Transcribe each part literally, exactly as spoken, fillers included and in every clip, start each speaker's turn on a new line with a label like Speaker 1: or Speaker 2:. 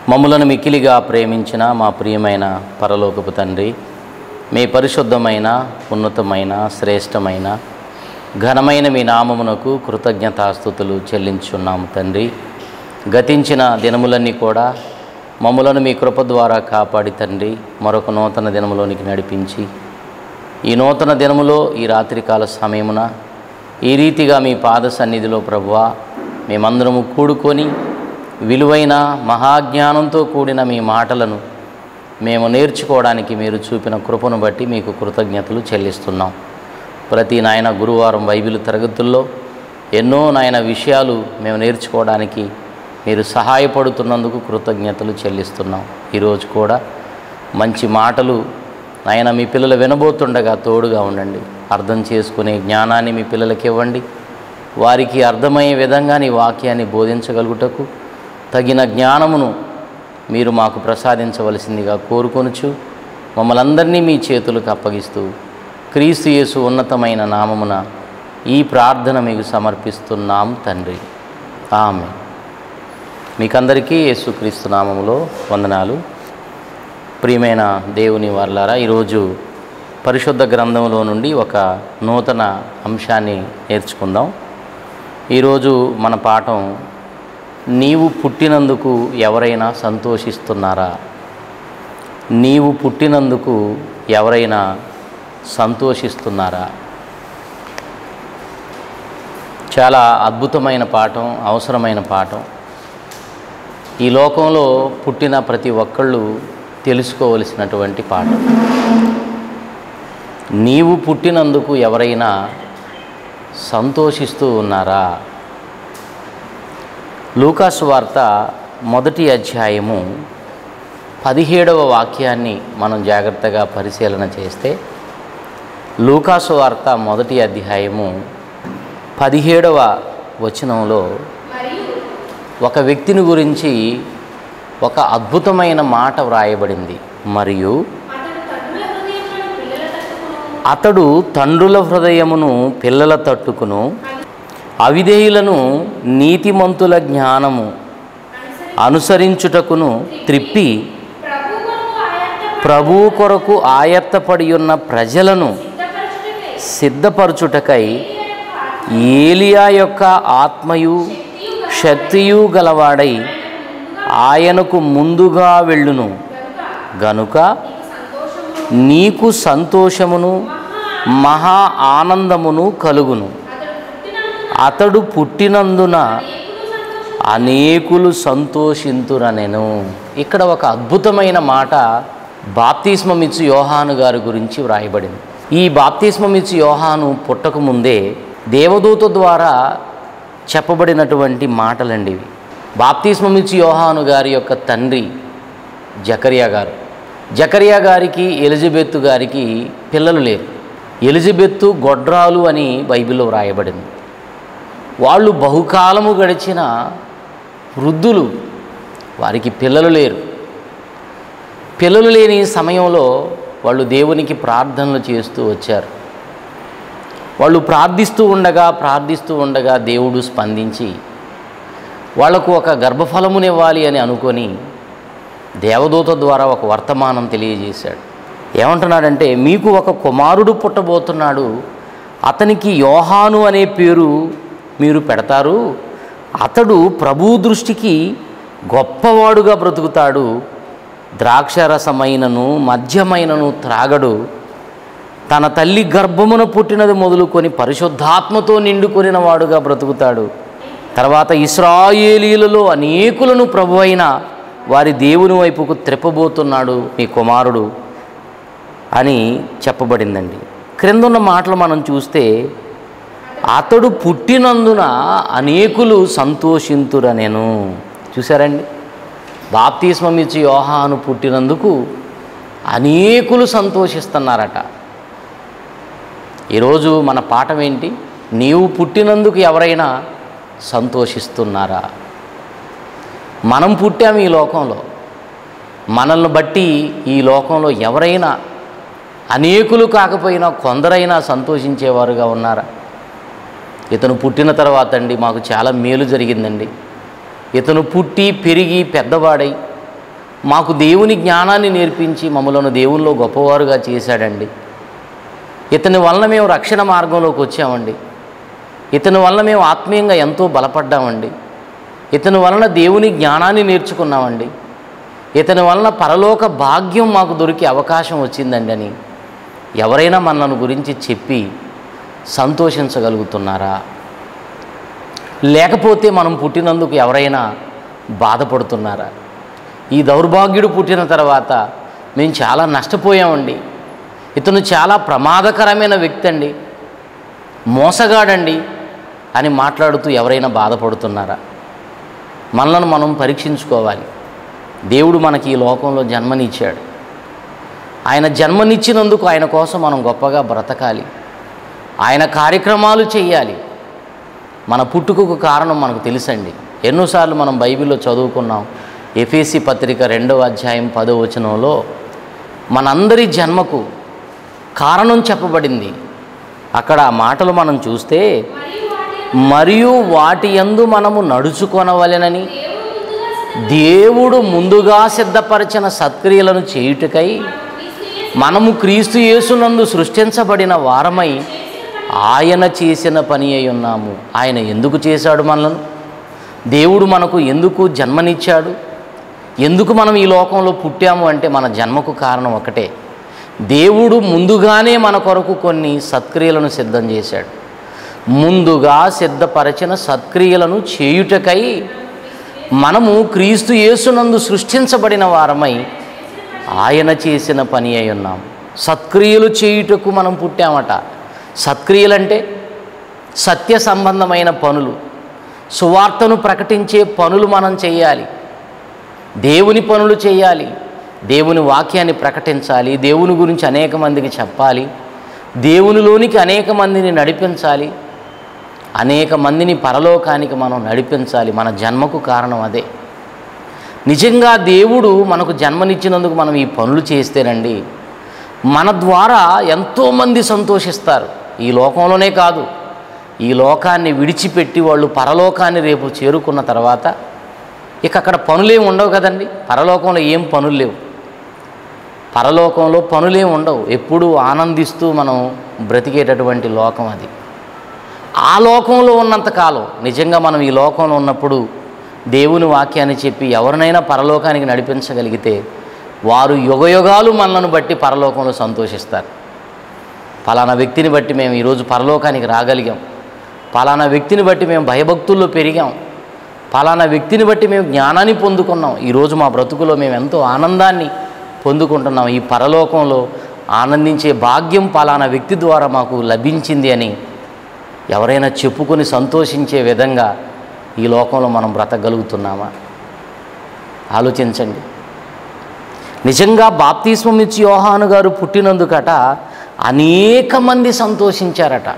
Speaker 1: మమ్ములను మిక్కిలిగా ప్రేమించిన మా ప్రియమైన పరలోకపు తండ్రి, మీ పరిశుద్ధమైన ఉన్నతమైన శ్రేష్టమైన ఘనమైన మీ నామమునకు కృతజ్ఞతాస్తుతులు చెల్లించున్నాము తండ్రి. గతించిన దినములన్నీ కూడా మమ్ములను మీ కృప ద్వారా కాపాడి తండ్రి మరొక నూతన దినములోనికి నడిపించి, ఈ నూతన దినములో ఈ రాత్రికాల సమయమున ఈ రీతిగా మీ పాద సన్నిధిలో ప్రభువా మేమందరము కూడుకొని విలువైన మహాజ్ఞానంతో కూడిన మీ మాటలను మేము నేర్చుకోవడానికి మీరు చూపిన కృపను బట్టి మీకు కృతజ్ఞతలు చెల్లిస్తున్నాం. ప్రతి నాయన గురువారం బైబిల్ తరగతుల్లో ఎన్నో నాయన విషయాలు మేము నేర్చుకోవడానికి మీరు సహాయపడుతున్నందుకు కృతజ్ఞతలు చెల్లిస్తున్నాం. ఈరోజు కూడా మంచి మాటలు నాయన మీ పిల్లలు వినబోతుండగా తోడుగా ఉండండి. అర్థం చేసుకునే జ్ఞానాన్ని మీ పిల్లలకి ఇవ్వండి. వారికి అర్థమయ్యే విధంగా నీ వాక్యాన్ని బోధించగలుగుటకు తగిన జ్ఞానమును మీరు మాకు ప్రసాదించవలసిందిగా కోరుకొనుచు మమ్మల్ని అందరినీ మీ చేతులకు అప్పగిస్తూ క్రీస్తు యేసు ఉన్నతమైన నామమున ఈ ప్రార్థన మీకు సమర్పిస్తున్నాం తండ్రి, ఆమేన్. మీకందరికీ యేసుక్రీస్తు నామములో వందనాలు. ప్రియమైన దేవుని వారలారా, ఈరోజు పరిశుద్ధ గ్రంథంలో నుండి ఒక నూతన అంశాన్ని నేర్చుకుందాం. ఈరోజు మన పాఠం, నీవు పుట్టినందుకు ఎవరైనా సంతోషిస్తున్నారా? నీవు పుట్టినందుకు ఎవరైనా సంతోషిస్తున్నారా? చాలా అద్భుతమైన పాఠం, అవసరమైన పాఠం. ఈ లోకంలో పుట్టిన ప్రతి ఒక్కళ్ళు తెలుసుకోవలసినటువంటి పాఠం. నీవు పుట్టినందుకు ఎవరైనా సంతోషిస్తూ ఉన్నారా? లూకాసు వార్త మొదటి అధ్యాయము పదిహేడవ వాక్యాన్ని మనం జాగ్రత్తగా పరిశీలన చేస్తే, లూకాసు వార్త మొదటి అధ్యాయము పదిహేడవ వచనంలో ఒక వ్యక్తిని గురించి ఒక అద్భుతమైన మాట వ్రాయబడింది. మరియు అతడు తండ్రుల హృదయమును పిల్లల తట్టుకును, అవిధేయులను నీతిమంతుల జ్ఞానము అనుసరించుటకును త్రిప్పి, ప్రభువు కొరకు ఆయత్తపడి ఉన్న ప్రజలను సిద్ధపరచుటకై ఏలియా యొక్క ఆత్మయు శక్తియు గలవాడై ఆయనకు ముందుగా వెళ్ళును గనుక నీకు సంతోషమును మహా ఆనందమును కలుగును. అతడు పుట్టినందున అనేకులు సంతోషింతురనెను. ఇక్కడ ఒక అద్భుతమైన మాట బాప్తిస్మమిచ్చు యోహాను గారి గురించి వ్రాయబడింది. ఈ బాప్తిస్మమిచ్చు యోహాను పుట్టకముందే దేవదూత ద్వారా చెప్పబడినటువంటి మాటలండి ఇవి. బాప్తిస్మమిచ్చు యోహాను గారి యొక్క తండ్రి జకరియా గారు. జకరియా గారికి ఎలిజబెత్తు గారికి పిల్లలు లేరు. ఎలిజబెత్తు గొడ్రాలు అని బైబిల్లో వ్రాయబడింది. వాళ్ళు బహుకాలము గడిచిన వృద్ధులు, వారికి పిల్లలు లేరు. పిల్లలు లేని సమయంలో వాళ్ళు దేవునికి ప్రార్థనలు చేస్తూ వచ్చారు. వాళ్ళు ప్రార్థిస్తూ ఉండగా ప్రార్థిస్తూ ఉండగా దేవుడు స్పందించి వాళ్లకు ఒక గర్భఫలమునివ్వాలి అని అనుకొని దేవదూత ద్వారా ఒక వర్తమానం తెలియజేశాడు. ఏమంటున్నాడంటే, మీకు ఒక కుమారుడు పుట్టబోతున్నాడు, అతనికి యోహాను అనే పేరు మీరు పెడతారు. అతడు ప్రభు దృష్టికి గొప్పవాడుగా బ్రతుకుతాడు, ద్రాక్షరసమైనను మద్యమైనను త్రాగడు, తన తల్లి గర్భమున పుట్టినది మొదలుకొని పరిశుద్ధాత్మతో నిండుకొనిన వాడుగా బ్రతుకుతాడు. తర్వాత ఇశ్రాయేలీలలో అనేకులను ప్రభు అయిన వారి దేవుని వైపుకు త్రిప్పబోతున్నాడు మీ కుమారుడు అని చెప్పబడిందండి. క్రిందున్న మాటలు మనం చూస్తే, అతడు పుట్టినందున అనేకులు సంతోషింతురనెను. చూసారండి, బాప్తిస్మమిచ్చు యోహాను పుట్టినందుకు అనేకులు సంతోషిస్తున్నారట. ఈరోజు మన పాఠం ఏంటి? నీవు పుట్టినందుకు ఎవరైనా సంతోషిస్తున్నారా? మనం పుట్టాం ఈ లోకంలో, మనల్ని బట్టి ఈ లోకంలో ఎవరైనా, అనేకులు కాకపోయినా కొందరైనా సంతోషించేవారుగా ఉన్నారా? ఇతను పుట్టిన తర్వాత అండి మాకు చాలా మేలు జరిగిందండి, ఇతను పుట్టి పెరిగి పెద్దవాడై మాకు దేవుని జ్ఞానాన్ని నేర్పించి మమ్మలను దేవునిలో గొప్పవారుగా చేశాడండి. ఇతని వలన మేము రక్షణ మార్గంలోకి వచ్చామండి. ఇతని వలన మేము ఆత్మీయంగా ఎంతో బలపడ్డామండి. ఇతని వలన దేవుని జ్ఞానాన్ని నేర్చుకున్నామండి. ఇతని వలన పరలోక భాగ్యం మాకు దొరికే అవకాశం వచ్చిందండి అని ఎవరైనా మనను గురించి చెప్పి సంతోషించగలుగుతున్నారా? లేకపోతే మనం పుట్టినందుకు ఎవరైనా బాధపడుతున్నారా? ఈ దౌర్భాగ్యుడు పుట్టిన తర్వాత మేము చాలా నష్టపోయామండి, ఇతను చాలా ప్రమాదకరమైన వ్యక్తి అండి, మోసగాడండి అని మాట్లాడుతూ ఎవరైనా బాధపడుతున్నారా? మనలను మనం పరీక్షించుకోవాలి. దేవుడు మనకి ఈ లోకంలో జన్మనిచ్చాడు. ఆయన జన్మనిచ్చినందుకు ఆయన కోసం మనం గొప్పగా బ్రతకాలి, ఆయన కార్యక్రమాలు చేయాలి. మన పుట్టుకకు కారణం మనకు తెలుసండి. ఎన్నోసార్లు మనం బైబిల్లో చదువుకున్నాం. ఎఫెసీ పత్రిక రెండవ అధ్యాయం పదో వచనంలో మనందరి జన్మకు కారణం చెప్పబడింది. అక్కడ ఆ మాటలు మనం చూస్తే, మరియు వాటి యందు మనము నడుచుకొనవలెనని దేవుడు ముందుగా సిద్ధపరిచిన సత్క్రియలను చేయుటకై మనము క్రీస్తు యేసునందు సృష్టించబడిన వారమై ఆయన చేసిన పని అయి ఉన్నాము. ఆయన ఎందుకు చేశాడు మనలను? దేవుడు మనకు ఎందుకు జన్మనిచ్చాడు? ఎందుకు మనం ఈ లోకంలో పుట్టాము అంటే మన జన్మకు కారణం ఒకటే. దేవుడు ముందుగానే మన కొరకు కొన్ని సత్క్రియలను సిద్ధం చేశాడు. ముందుగా సిద్ధపరచిన సత్క్రియలను చేయుటకై మనము క్రీస్తు యేసునందు సృష్టించబడిన వారమై ఆయన చేసిన పని అయి ఉన్నాం. సత్క్రియలు చేయుటకు మనం పుట్టామట. సత్క్రియలంటే సత్య సంబంధమైన పనులు, సువార్తను ప్రకటించే పనులు మనం చేయాలి. దేవుని పనులు చేయాలి, దేవుని వాక్యాన్ని ప్రకటించాలి, దేవుని గురించి అనేక మందికి చెప్పాలి, దేవునిలోనికి అనేక మందిని నడిపించాలి, అనేక మందిని పరలోకానికి మనం నడిపించాలి. మన జన్మకు కారణం అదే. నిజంగా దేవుడు మనకు జన్మనిచ్చినందుకు మనం ఈ పనులు చేస్తేనండి మన ద్వారా ఎంతోమంది సంతోషిస్తారు. ఈ లోకంలోనే కాదు, ఈ లోకాన్ని విడిచిపెట్టి వాళ్ళు పరలోకాన్ని రేపు చేరుకున్న తర్వాత ఇక అక్కడ పనులేం ఉండవు కదండి. పరలోకంలో ఏం పనులు లేవు. పరలోకంలో పనులేం ఉండవు. ఎప్పుడూ ఆనందిస్తూ మనం బ్రతికేటటువంటి లోకం అది. ఆ లోకంలో ఉన్నంతకాలం నిజంగా మనం ఈ లోకంలో ఉన్నప్పుడు దేవుని వాక్యాన్ని చెప్పి ఎవరినైనా పరలోకానికి నడిపించగలిగితే వారు యుగయుగాలు మనలను బట్టి పరలోకంలో సంతోషిస్తారు. పలానా వ్యక్తిని బట్టి మేము ఈరోజు పరలోకానికి రాగలిగాం, పలానా వ్యక్తిని బట్టి మేము భయభక్తుల్లో పెరిగాం, పలానా వ్యక్తిని బట్టి మేము జ్ఞానాన్ని పొందుకున్నాం, ఈరోజు మా బ్రతుకులో మేము ఎంతో ఆనందాన్ని పొందుకుంటున్నాం, ఈ పరలోకంలో ఆనందించే భాగ్యం పలానా వ్యక్తి ద్వారా మాకు లభించింది అని ఎవరైనా చెప్పుకొని సంతోషించే విధంగా ఈ లోకంలో మనం బ్రతకగలుగుతున్నామా? ఆలోచించండి. నిజంగా బాప్తిస్మం ఇచ్చి యోహాను గారు పుట్టినందుకట అనేక మంది సంతోషించారట.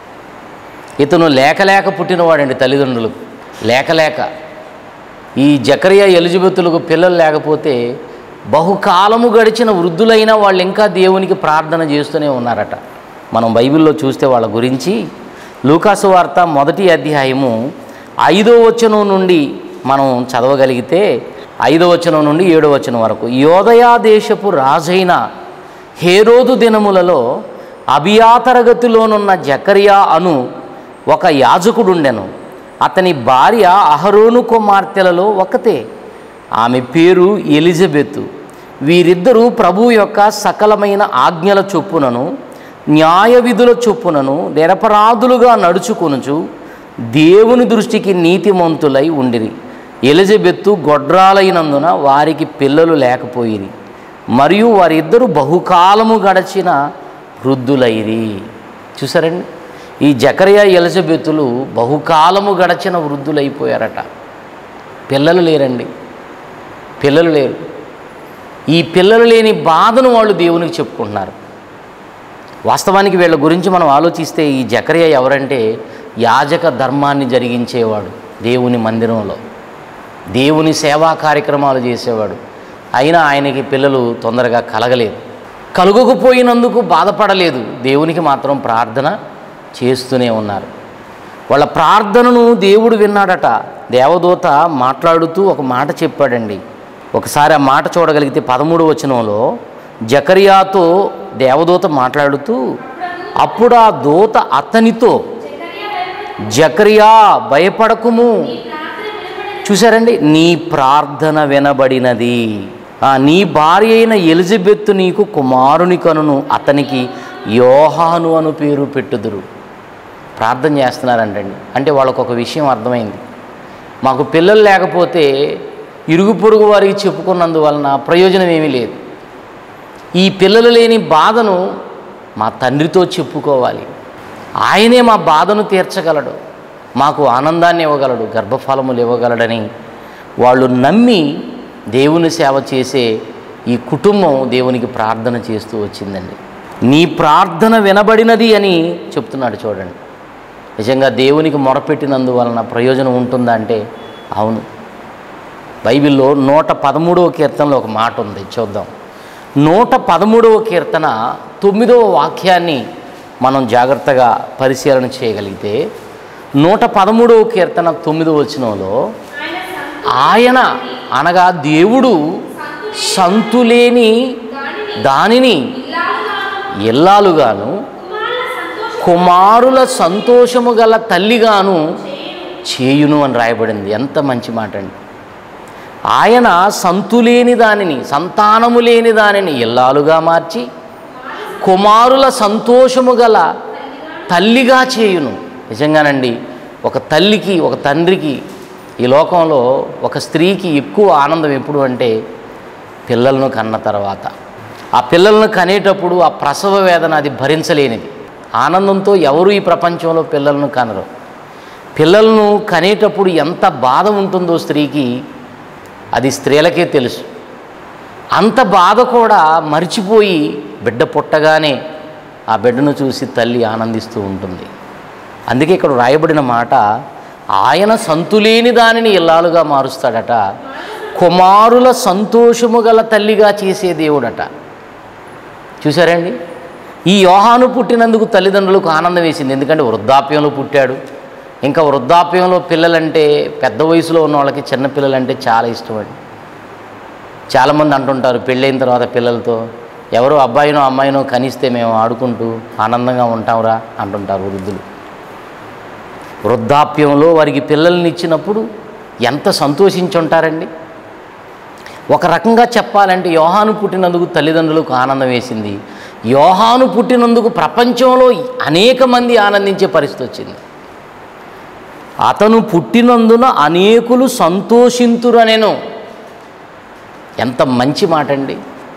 Speaker 1: ఇతను లేక లేక పుట్టినవాడండి, తల్లిదండ్రులు లేక లేక. ఈ జకరియా ఎలిజబెతులకు పిల్లలు లేకపోతే బహుకాలము గడిచిన వృద్ధులైన వాళ్ళు ఇంకా దేవునికి ప్రార్థన చేస్తూనే ఉన్నారట. మనం బైబిల్లో చూస్తే వాళ్ళ గురించి లూకాసు వార్త మొదటి అధ్యాయము ఐదో వచనం నుండి మనం చదవగలిగితే ఐదో వచనం నుండి ఏడో వచనం వరకు, యోదయా దేశపు రాజైన హేరోదు దినములలో అబియా తరగతిలోనున్న జకరియా అను ఒక యాజకుడుండెను. అతని భార్య అహరోను కుమార్తెలలో ఒకతే, ఆమె పేరు ఎలిజబెతు. వీరిద్దరూ ప్రభు యొక్క సకలమైన ఆజ్ఞల చొప్పునను న్యాయ విధుల చొప్పునను నిరపరాధులుగా నడుచుకొనుచు దేవుని దృష్టికి నీతిమంతులై ఉండిరి. ఎలిజబెత్తు గొడ్రాలైనందున వారికి పిల్లలు లేకపోయిరి, మరియు వారిద్దరూ బహుకాలము గడచిన వృద్ధులైరి. చూసారండి, ఈ జకరియా ఎలిజబెతులు బహుకాలము గడచిన వృద్ధులైపోయారట. పిల్లలు లేరండి, పిల్లలు లేరు. ఈ పిల్లలు లేని బాధను వాళ్ళు దేవునికి చెప్పుకుంటున్నారు. వాస్తవానికి వీళ్ళ గురించి మనం ఆలోచిస్తే ఈ జకరియా ఎవరంటే యాజక ధర్మాన్ని జరిగించేవాడు, దేవుని మందిరంలో దేవుని సేవా కార్యక్రమాలు చేసేవాడు. అయినా ఆయనకి పిల్లలు తొందరగా కలగలేదు. కలుగకపోయినందుకు బాధపడలేదు, దేవునికి మాత్రం ప్రార్థన చేస్తూనే ఉన్నారు. వాళ్ళ ప్రార్థనను దేవుడు విన్నాడట. దేవదూత మాట్లాడుతూ ఒక మాట చెప్పాడండి. ఒకసారి ఆ మాట చూడగలిగితే పదమూడు వచనంలో జకర్యాతో దేవదూత మాట్లాడుతూ, అప్పుడు ఆ దూత అతనితో, జకర్యా భయపడకుము. చూసారండి, నీ ప్రార్థన వినబడినది, నీ భార్య అయిన ఎలిజబెత్ నీకు కుమారుని కనును, అతనికి యోహాను అను పేరు పెట్టుదురు. ప్రార్థన చేస్తున్నారంటండి. అంటే వాళ్ళకు ఒక విషయం అర్థమైంది, మాకు పిల్లలు లేకపోతే ఇరుగు పొరుగు వారికి చెప్పుకున్నందువలన ప్రయోజనం ఏమీ లేదు. ఈ పిల్లలు లేని బాధను మా తండ్రితో చెప్పుకోవాలి. ఆయనే మా బాధను తీర్చగలడు, మాకు ఆనందాన్ని ఇవ్వగలడు, గర్భఫలములు ఇవ్వగలడని వాళ్ళు నమ్మి దేవుని సేవ చేసే ఈ కుటుంబం దేవునికి ప్రార్థన చేస్తూ వచ్చిందండి. నీ ప్రార్థన వినబడినది అని చెప్తున్నాడు చూడండి. నిజంగా దేవునికి మొరపెట్టినందువలన ప్రయోజనం ఉంటుందా అంటే అవును. బైబిల్లో నూట పదమూడవ కీర్తనలో ఒక మాట ఉంది, చూద్దాం. నూట పదమూడవ కీర్తన తొమ్మిదవ వాక్యాన్ని మనం జాగ్రత్తగా పరిశీలన చేయగలిగితే, నూట పదమూడవ కీర్తన తొమ్మిదవ వచనంలో, ఆయన అనగా దేవుడు సంతులేని దానిని ఇల్లాలుగాను కుమారుల సంతోషము గల తల్లిగాను చేయును అని రాయబడింది. ఎంత మంచి మాట అండి. ఆయన సంతులేని దానిని, సంతానము లేని దానిని ఇల్లాలుగా మార్చి కుమారుల సంతోషము గల తల్లిగా చేయును. నిజంగానండి, ఒక తల్లికి, ఒక తండ్రికి ఈ లోకంలో ఒక స్త్రీకి ఎక్కువ ఆనందం ఎప్పుడు అంటే పిల్లలను కన్న తర్వాత. ఆ పిల్లలను కనేటప్పుడు ఆ ప్రసవ వేదన అది భరించలేనిది. ఆనందంతో ఎవరు ఈ ప్రపంచంలో పిల్లలను కనరు. పిల్లలను కనేటప్పుడు ఎంత బాధ ఉంటుందో స్త్రీకి అది స్త్రీలకే తెలుసు. అంత బాధ కూడా మర్చిపోయి బిడ్డ పుట్టగానే ఆ బిడ్డను చూసి తల్లి ఆనందిస్తూ ఉంటుంది. అందుకే ఇక్కడ రాయబడిన మాట, ఆయన సంతులేని దానిని ఇల్లాలుగా మారుస్తాడట, కుమారుల సంతోషము గల తల్లిగా చేసే దేవుడట. చూసారండి, ఈ యోహాను పుట్టినందుకు తల్లిదండ్రులకు ఆనందం వేసింది. ఎందుకంటే వృద్ధాప్యంలో పుట్టాడు. ఇంకా వృద్ధాప్యంలో పిల్లలంటే, పెద్ద వయసులో ఉన్న వాళ్ళకి చిన్న పిల్లలంటే చాలా ఇష్టం అండి. చాలామంది అంటుంటారు పెళ్ళైన తర్వాత పిల్లలతో, ఎవరో అబ్బాయినో అమ్మాయినో కనిస్తే మేము ఆడుకుంటూ ఆనందంగా ఉంటాంరా అంటుంటారు వృద్ధులు. వృద్ధాప్యంలో వారికి పిల్లల్ని ఇచ్చినప్పుడు ఎంత సంతోషించి ఉంటారండి. ఒక రకంగా చెప్పాలంటే యోహాను పుట్టినందుకు తల్లిదండ్రులకు ఆనందం వేసింది. యోహాను పుట్టినందుకు ప్రపంచంలో అనేక మంది ఆనందించే పరిస్థితి వచ్చింది. అతను పుట్టినందున అనేకులు సంతోషింతురనెను. ఎంత మంచి మాట అండి.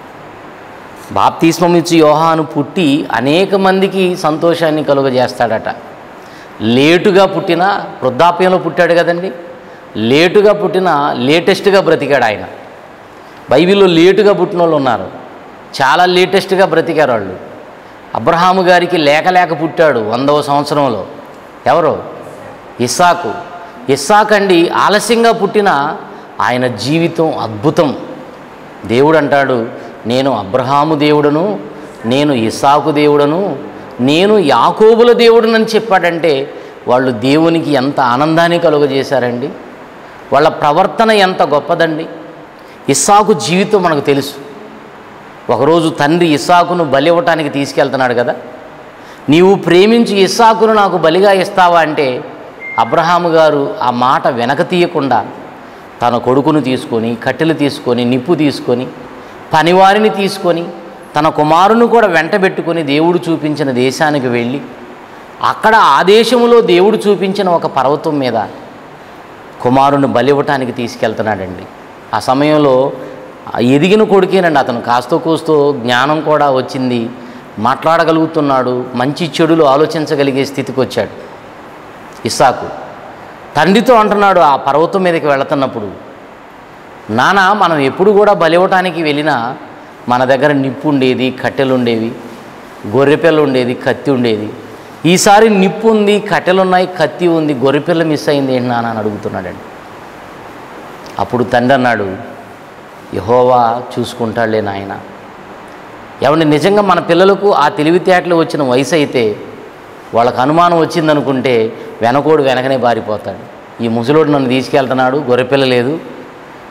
Speaker 1: బాప్తిస్మం ఇచ్చి యోహాను పుట్టి అనేక మందికి సంతోషాన్ని కలుగజేస్తాడట. లేటుగా పుట్టినా, వృద్ధాప్యంలో పుట్టాడు కదండి, లేటుగా పుట్టినా లేటెస్ట్గా బ్రతికాడు ఆయన. బైబిల్లో లేటుగా పుట్టిన వాళ్ళు ఉన్నారు, చాలా లేటెస్ట్గా బ్రతికారు వాళ్ళు. అబ్రహాము గారికి లేక లేక పుట్టాడు వందవ సంవత్సరంలో. ఎవరు? ఇస్సాకు. ఇస్సాకు అండి ఆలస్యంగా పుట్టిన ఆయన జీవితం అద్భుతం. దేవుడు అంటాడు, నేను అబ్రహాము దేవుడను, నేను ఇస్సాకు దేవుడను, నేను యాకోబుల దేవుడనని చెప్పాడంటే వాళ్ళు దేవునికి ఎంత ఆనందాన్ని కలుగజేశారండి. వాళ్ళ ప్రవర్తన ఎంత గొప్పదండి. ఇస్సాకు జీవితం మనకు తెలుసు. ఒకరోజు తండ్రి ఇస్సాకును బలి ఇవ్వటానికి తీసుకెళ్తున్నాడు కదా, నీవు ప్రేమించి ఇస్సాకును నాకు బలిగా ఇస్తావా అంటే అబ్రహాము గారు ఆ మాట వెనక తీయకుండా తన కొడుకును తీసుకొని, కట్టెలు తీసుకొని, నిప్పు తీసుకొని, పనివారిని తీసుకొని, తన కుమారుని కూడా వెంటబెట్టుకొని దేవుడు చూపించిన దేశానికి వెళ్ళి అక్కడ ఆ దేశంలో దేవుడు చూపించిన ఒక పర్వతం మీద కుమారుని బలి ఇవ్వటానికి తీసుకెళ్తున్నాడండి. ఆ సమయంలో ఎదిగిన కొడుకేనండి అతను. కాస్తో కూస్తో జ్ఞానం కూడా వచ్చింది, మాట్లాడగలుగుతున్నాడు, మంచి చెడులు ఆలోచించగలిగే స్థితికి వచ్చాడు ఇస్సాకు. తండ్రితో అంటున్నాడు ఆ పర్వతం మీదకి వెళుతున్నప్పుడు, నాన్న మనం ఎప్పుడు కూడా బలి ఇవ్వటానికి వెళ్ళినా మన దగ్గర నిప్పు ఉండేది, కట్టెలు ఉండేవి, గొర్రెపిల్ల ఉండేది, కత్తి ఉండేది. ఈసారి నిప్పు ఉంది, కట్టెలు ఉన్నాయి, కత్తి ఉంది, గొర్రెపిల్ల మిస్ అయింది ఏంటి నాన్న అని అడుగుతున్నాడండి. అప్పుడు తండ్రి అన్నాడు, యెహోవా చూసుకుంటాడులే నాయన. ఏమంటే నిజంగా మన పిల్లలకు ఆ తెలివితేటలు వచ్చిన వయసు అయితే వాళ్ళకు అనుమానం వచ్చిందనుకుంటే వెనకోడు వెనకనే పారిపోతాడు. ఈ ముసలోడు నన్ను తీసుకెళ్తున్నాడు, గొర్రెపిల్ల లేదు,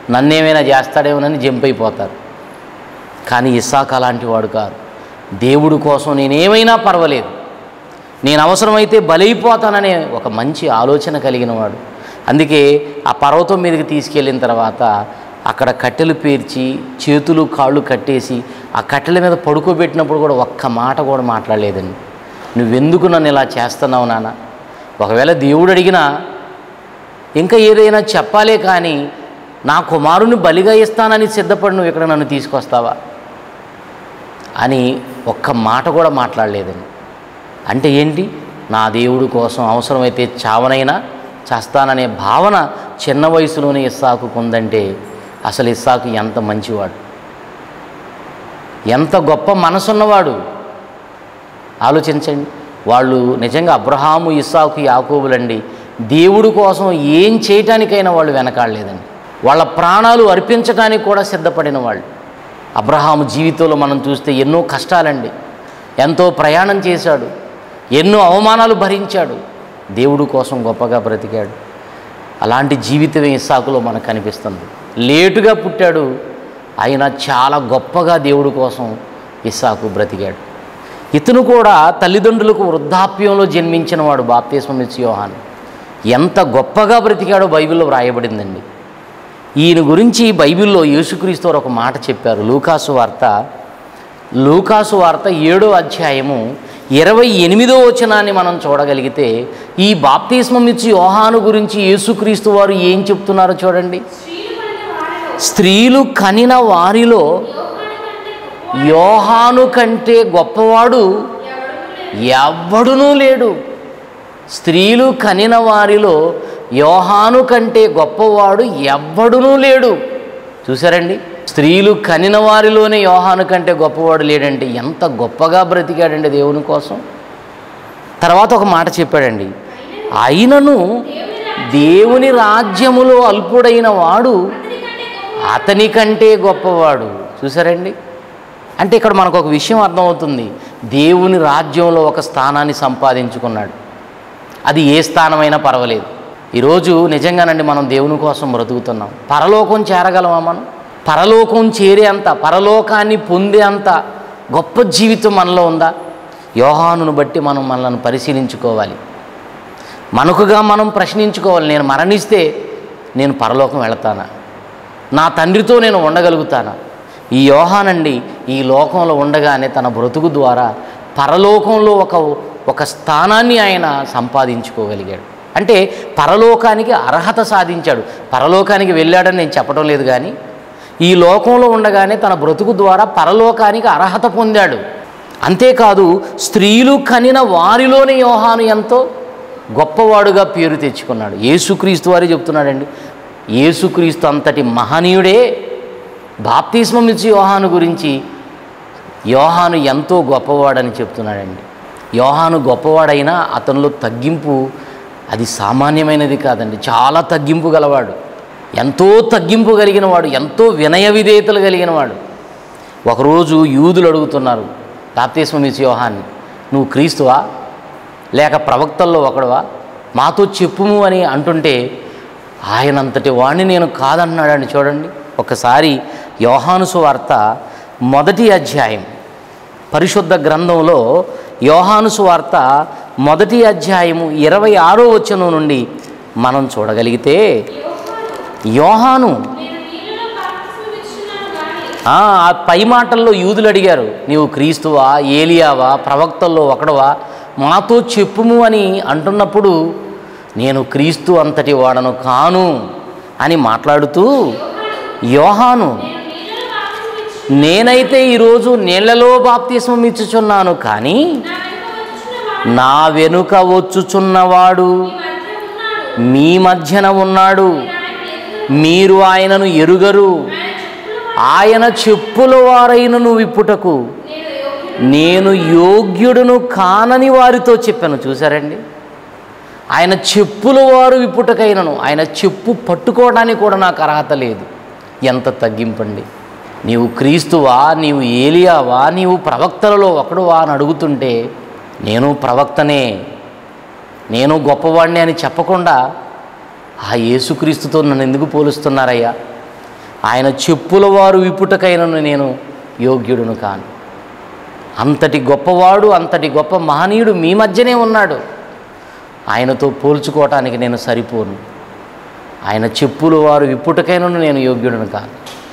Speaker 1: నన్నేమైనా చేస్తాడేమోనని జంప్ అయిపోతారు. కానీ ఇస్సాకు అలాంటి వాడు కాదు. దేవుడి కోసం నేనేమైనా పర్వాలేదు, నేను అవసరమైతే బలైపోతాననే ఒక మంచి ఆలోచన కలిగిన వాడు. అందుకే ఆ పర్వతం మీదకి తీసుకెళ్ళిన తర్వాత అక్కడ కట్టెలు పేర్చి చేతులు కాళ్ళు కట్టేసి ఆ కట్టెల మీద పడుకోబెట్టినప్పుడు కూడా ఒక్క మాట కూడా మాట్లాడలేదండి. నువ్వెందుకు నన్ను ఇలా చేస్తున్నావు నాన్న? ఒకవేళ దేవుడు అడిగినా ఇంకా ఏదైనా చెప్పాలే, కానీ నా కుమారుని బలిగా ఇస్తానని సిద్ధపడి నువ్వు ఇక్కడ నన్ను తీసుకొస్తావా అని ఒక్క మాట కూడా మాట్లాడలేదండి. అంటే ఏంటి? నా దేవుడి కోసం అవసరమైతే చావనైనా చేస్తాననే భావన చిన్న వయసులోనే ఇస్సాకుకు ఉందంటే అసలు ఇస్సాకు ఎంత మంచివాడు, ఎంత గొప్ప మనసున్నవాడు ఆలోచించండి. వాళ్ళు నిజంగా అబ్రహాము, ఇస్సాకు, యాకోబులండి దేవుడి కోసం ఏం చేయటానికైనా వాళ్ళు వెనకాడలేదండి. వాళ్ళ ప్రాణాలు అర్పించడానికి కూడా సిద్ధపడిన వాళ్ళు. అబ్రహాము జీవితంలో మనం చూస్తే ఎన్నో కష్టాలండి, ఎంతో ప్రయాణం చేశాడు, ఎన్నో అవమానాలు భరించాడు, దేవుడి కోసం గొప్పగా బ్రతికాడు. అలాంటి జీవితమే ఇస్సాకులో మనకు కనిపిస్తుంది. లేటుగా పుట్టాడు, అయినా చాలా గొప్పగా దేవుడి కోసం ఇస్సాకు బ్రతికాడు. ఇతను కూడా తల్లిదండ్రులకు వృద్ధాప్యంలో జన్మించిన వాడు బాప్తిస్మమిచ్చే యోహాను. ఎంత గొప్పగా బ్రతికాడో బైబిల్లో వ్రాయబడిందండి. ఈయన గురించి బైబిల్లో యేసుక్రీస్తు వారు ఒక మాట చెప్పారు. లూకాసు వార్త లూకాసు వార్త ఏడో అధ్యాయము ఇరవై ఎనిమిదో వచనాన్ని మనం చూడగలిగితే ఈ బాప్తిస్మమిచ్చే యోహాను గురించి యేసుక్రీస్తు వారు ఏం చెప్తున్నారో చూడండి. స్త్రీలు కనిన వారిలో యోహాను కంటే గొప్పవాడు ఎవ్వడునూ లేడు. స్త్రీలు కనిన వారిలో యోహాను కంటే గొప్పవాడు ఎవ్వడునూ లేడు. చూసారండి, స్త్రీలు కనిన వారిలోనే యోహాను కంటే గొప్పవాడు లేడంటే ఎంత గొప్పగా బ్రతికాడండి దేవుని కోసం. తర్వాత ఒక మాట చెప్పాడండి, అయినను దేవుని రాజ్యములో అల్పుడైన వాడు అతని కంటే గొప్పవాడు. చూసారండి, అంటే ఇక్కడ మనకు ఒక విషయం అర్థమవుతుంది. దేవుని రాజ్యంలో ఒక స్థానాన్ని సంపాదించుకున్నాడు. అది ఏ స్థానమైనా పర్వాలేదు. ఈరోజు నిజంగానండి మనం దేవుని కోసం బ్రతుకుతున్నాం. పరలోకం చేరగలమా? మనం పరలోకం చేరే అంత, పరలోకాన్ని పొందే అంత గొప్ప జీవితం మనలో ఉందా? యోహానును బట్టి మనం మనల్ని పరిశీలించుకోవాలి. మనకుగా మనం ప్రశ్నించుకోవాలి. నేను మరణిస్తే నేను పరలోకం వెళతానా? నా తండ్రితో నేను ఉండగలుగుతానా? ఈ యోహానండి ఈ లోకంలో ఉండగానే తన బ్రతుకు ద్వారా పరలోకంలో ఒక ఒక స్థానాన్ని ఆయన సంపాదించుకోగలిగాడు. అంటే పరలోకానికి అర్హత సాధించాడు. పరలోకానికి వెళ్ళాడని నేను చెప్పడం లేదు, కానీ ఈ లోకంలో ఉండగానే తన బ్రతుకు ద్వారా పరలోకానికి అర్హత పొందాడు. అంతేకాదు, స్త్రీలు కనిన వారిలోని యోహాను ఎంతో గొప్పవాడుగా పేరు తెచ్చుకున్నాడు. యేసుక్రీస్తు వారే చెప్తున్నాడండి. యేసుక్రీస్తు అంతటి మహనీయుడే బాప్తిస్మమిచ్చే యోహాను గురించి యోహాను ఎంతో గొప్పవాడని చెప్తున్నాడండి. యోహాను గొప్పవాడైనా అతనిలో తగ్గింపు అది సామాన్యమైనది కాదండి. చాలా తగ్గింపు గలవాడు, ఎంతో తగ్గింపు కలిగిన వాడు, ఎంతో వినయ విధేయతలు కలిగిన వాడు. ఒకరోజు యూదులు అడుగుతున్నారు బాప్తిస్మమిచ్చే యోహాన్ని, నువ్వు క్రీస్తువా లేక ప్రవక్తల్లో ఒకడువా? మాతో చెప్పుము అని అంటుంటే ఆయనంతటి వాడిని నేను కాదంటున్నాడని చూడండి. ఒకసారి యోహాను సువార్త మొదటి అధ్యాయం, పరిశుద్ధ గ్రంథంలో యోహాను సువార్త మొదటి అధ్యాయము ఇరవై ఆరో వచనం నుండి మనం చూడగలిగితే, యోహాను ఆ పై మాటల్లో యూదులు అడిగారు, నీవు క్రీస్తువా, ఏలియావా, ప్రవక్తల్లో ఒకడవా, మాతో చెప్పుము అని అంటున్నప్పుడు నేను క్రీస్తు అంతటి వాడను కాను అని మాట్లాడుతూ యోహాను, నేనైతే ఈరోజు నీళ్లలో బాప్తిస్మం ఇచ్చుచున్నాను, కానీ నా వెనుక వచ్చుచున్నవాడు మీ మధ్యన ఉన్నాడు, మీరు ఆయనను ఎరుగరు, ఆయన చెప్పుల వారైనను విప్పుటకు నేను యోగ్యుడును కానని వారితో చెప్పాను. చూసారండి, ఆయన చెప్పుల వారు విప్పుటకైనను, ఆయన చెప్పు పట్టుకోవడానికి కూడా నాకు అర్హత లేదు. ఎంత తగ్గింపండి. నీవు క్రీస్తువా, నీవు ఏలియావా, నీవు ప్రవక్తలలో ఒకడువా అని అడుగుతుంటే నేను ప్రవక్తనే, నేను గొప్పవాడిని అని చెప్పకుండా ఆ యేసుక్రీస్తుతో నన్ను ఎందుకు పోలుస్తున్నారయ్యా? ఆయన చెప్పుల వారు విప్పుటకైనను నేను యోగ్యుడును కాను. అంతటి గొప్పవాడు, అంతటి గొప్ప మహనీయుడు మీ మధ్యనే ఉన్నాడు. ఆయనతో పోల్చుకోవటానికి నేను సరిపోను. ఆయన చెప్పుల వారు విప్పుటకైనను నేను యోగ్యుడును కాను.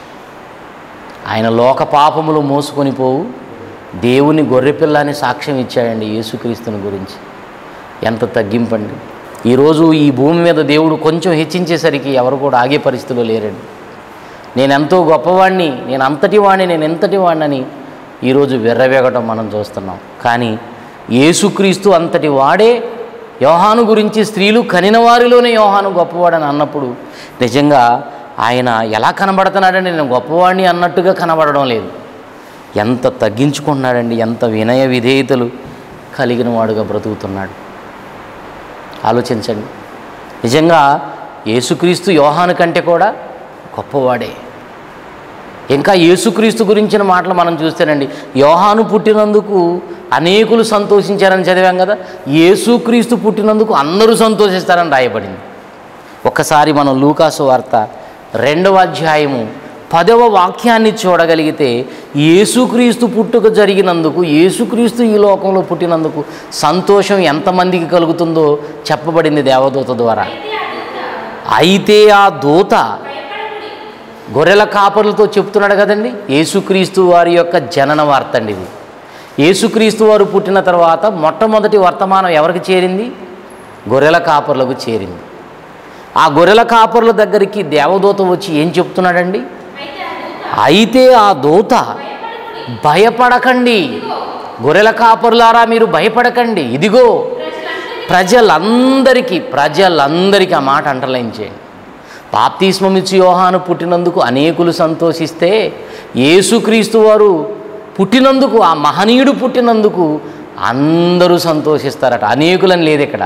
Speaker 1: ఆయన లోక పాపములు మోసుకొని పోవు దేవుని గొర్రెపిల్లని సాక్ష్యం ఇచ్చాడండి యేసుక్రీస్తుని గురించి. ఎంత తగ్గింపండి. ఈరోజు ఈ భూమి మీద దేవుడు కొంచెం హెచ్చించేసరికి ఎవరు కూడా ఆగే పరిస్థితిలో లేరండి. నేను ఎంతో గొప్పవాడిని, నేను అంతటి వాడిని, నేను ఎంతటి వాడిని ఈరోజు విర్రవేగటం మనం చూస్తున్నాం. కానీ యేసుక్రీస్తు అంతటి వాడే యోహాను గురించి స్త్రీలు కనిన వారిలోనే యోహాను గొప్పవాడని అన్నప్పుడు నిజంగా ఆయన ఎలా కనబడుతున్నాడండి? నేను గొప్పవాడిని అన్నట్టుగా కనబడడం లేదు. ఎంత తగ్గించుకుంటున్నాడండి, ఎంత వినయ విధేయతలు కలిగిన వాడుగా బ్రతుకుతున్నాడు. ఆలోచించండి. నిజంగా యేసుక్రీస్తు యోహాను కంటే కూడా గొప్పవాడే. ఇంకా యేసుక్రీస్తు గురించిన మాటలు మనం చూస్తేనండి, యోహాను పుట్టినందుకు అనేకులు సంతోషించారని చదివాం కదా. యేసుక్రీస్తు పుట్టినందుకు అందరూ సంతోషిస్తారని రాయబడింది. ఒక్కసారి మనం లూకాసు వార్త రెండవ అధ్యాయము పదవ వాక్యాన్ని చూడగలిగితే యేసుక్రీస్తు పుట్టుక జరిగినందుకు, యేసుక్రీస్తు ఈ లోకంలో పుట్టినందుకు సంతోషం ఎంతమందికి కలుగుతుందో చెప్పబడింది దేవదూత ద్వారా. అయితే ఆ దూత గొర్రెల కాపరులతో చెప్తున్నాడు కదండి. యేసుక్రీస్తు వారి యొక్క జనన వార్త అండి ఇది. యేసుక్రీస్తు వారు పుట్టిన తర్వాత మొట్టమొదటి వర్తమానం ఎవరికి చేరింది? గొర్రెల కాపరులకు చేరింది. ఆ గొర్రెల కాపరుల దగ్గరికి దేవదూత వచ్చి ఏం చెప్తున్నాడండి? అయితే ఆ దూత భయపడకండి, గొర్రెల కాపరులారా మీరు భయపడకండి, ఇదిగో ప్రజలందరికీ ప్రజలందరికీ ఆ మాట అండర్లైన్ చేయండి. బాప్తిస్మమిచ్చి యోహాను పుట్టినందుకు అనేకులు సంతోషిస్తే యేసుక్రీస్తు వారు పుట్టినందుకు, ఆ మహనీయుడు పుట్టినందుకు అందరూ సంతోషిస్తారట. అనేకులని లేదు ఇక్కడ,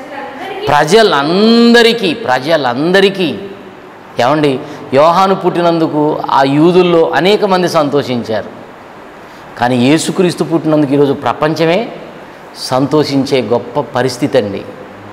Speaker 1: ప్రజలందరికీ ప్రజలందరికీ ఏమండి? యోహాను పుట్టినందుకు ఆ యూదుల్లో అనేక మంది సంతోషించారు. కానీ యేసుక్రీస్తు పుట్టినందుకు ఈరోజు ప్రపంచమే సంతోషించే గొప్ప పరిస్థితి అండి.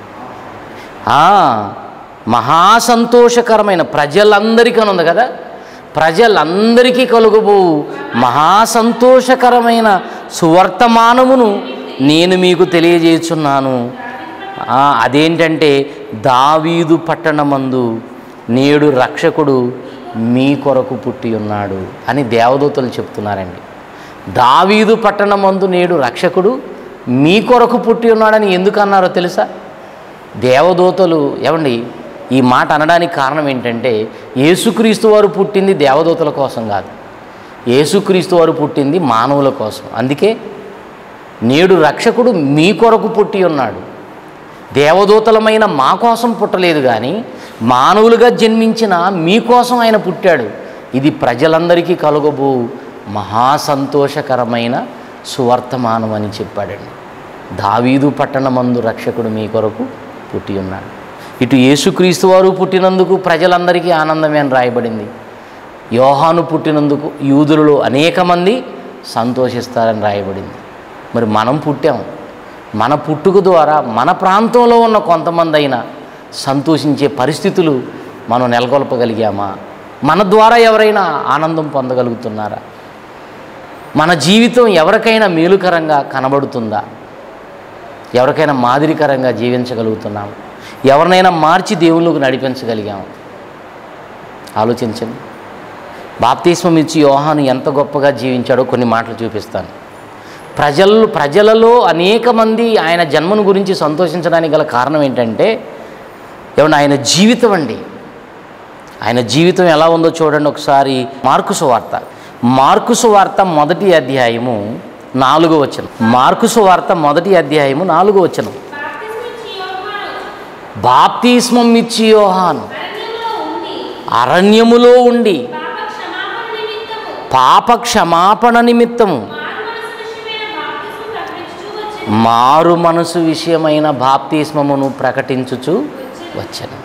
Speaker 1: మహా సంతోషకరమైన, ప్రజలందరికీ అని ఉంది కదా, ప్రజలందరికీ కలుగబో మహా సంతోషకరమైన సువర్తమానమును నేను మీకు తెలియజేయుచున్నాను. అదేంటంటే దావీదు పట్టణమందు నేడు రక్షకుడు మీ కొరకు పుట్టి ఉన్నాడు అని దేవదూతలు చెప్తున్నారండి. దావీదు పట్టణమందు నేడు రక్షకుడు మీ కొరకు పుట్టి ఉన్నాడని ఎందుకు అన్నారో తెలుసా? దేవదూతలు ఏమండి ఈ మాట అనడానికి కారణం ఏంటంటే, యేసుక్రీస్తు వారు పుట్టింది దేవదూతల కోసం కాదు, యేసుక్రీస్తు వారు పుట్టింది మానవుల కోసం. అందుకే నేడు రక్షకుడు మీ కొరకు పుట్టి ఉన్నాడు. దేవదూతలమైన మా కోసం పుట్టలేదు, కానీ మానవులుగా జన్మించిన మీకోసం ఆయన పుట్టాడు. ఇది ప్రజలందరికీ కలుగబో మహా సంతోషకరమైన సువర్తమానం అని చెప్పాడండి. దావీదు పట్టణమందు రక్షకుడు మీ కొరకు పుట్టి ఉన్నాడు. ఇటు యేసుక్రీస్తు వారు పుట్టినందుకు ప్రజలందరికీ ఆనందమే అని రాయబడింది. యోహాను పుట్టినందుకు యూదులలో అనేక మంది సంతోషిస్తారని రాయబడింది. మరి మనం పుట్టాం, మన పుట్టుక ద్వారా మన ప్రాంతంలో ఉన్న కొంతమంది అయినా సంతోషించే పరిస్థితులు మనం నెలకొల్పగలిగామా? మన ద్వారా ఎవరైనా ఆనందం పొందగలుగుతున్నారా? మన జీవితం ఎవరికైనా మేలుకరంగా కనబడుతుందా? ఎవరికైనా మాదిరికరంగా జీవించగలుగుతున్నాము? ఎవరినైనా మార్చి దేవుళ్ళకు నడిపించగలిగాము? ఆలోచించండి. బాప్తిస్మం ఇచ్చి యోహాను ఎంత గొప్పగా జీవించాడో కొన్ని మాటలు చూపిస్తాను. ప్రజలు ప్రజలలో అనేక మంది ఆయన జన్మను గురించి సంతోషించడానికి గల కారణం ఏంటంటే, ఏమన్నా ఆయన జీవితం అండి. ఆయన జీవితం ఎలా ఉందో చూడండి ఒకసారి. మార్కు సువార్త మార్కు సువార్త మొదటి అధ్యాయము నాలుగో వచనం. మార్కు సువార్త మొదటి అధ్యాయము నాలుగో వచనం. బాప్తిస్మం ఇచ్చి యోహాను అరణ్యములో ఉండి పాప క్షమాపణ నిమిత్తము మారు మనసు విషయమైన బాప్తిస్మమును ప్రకటించుచు వచ్చెను.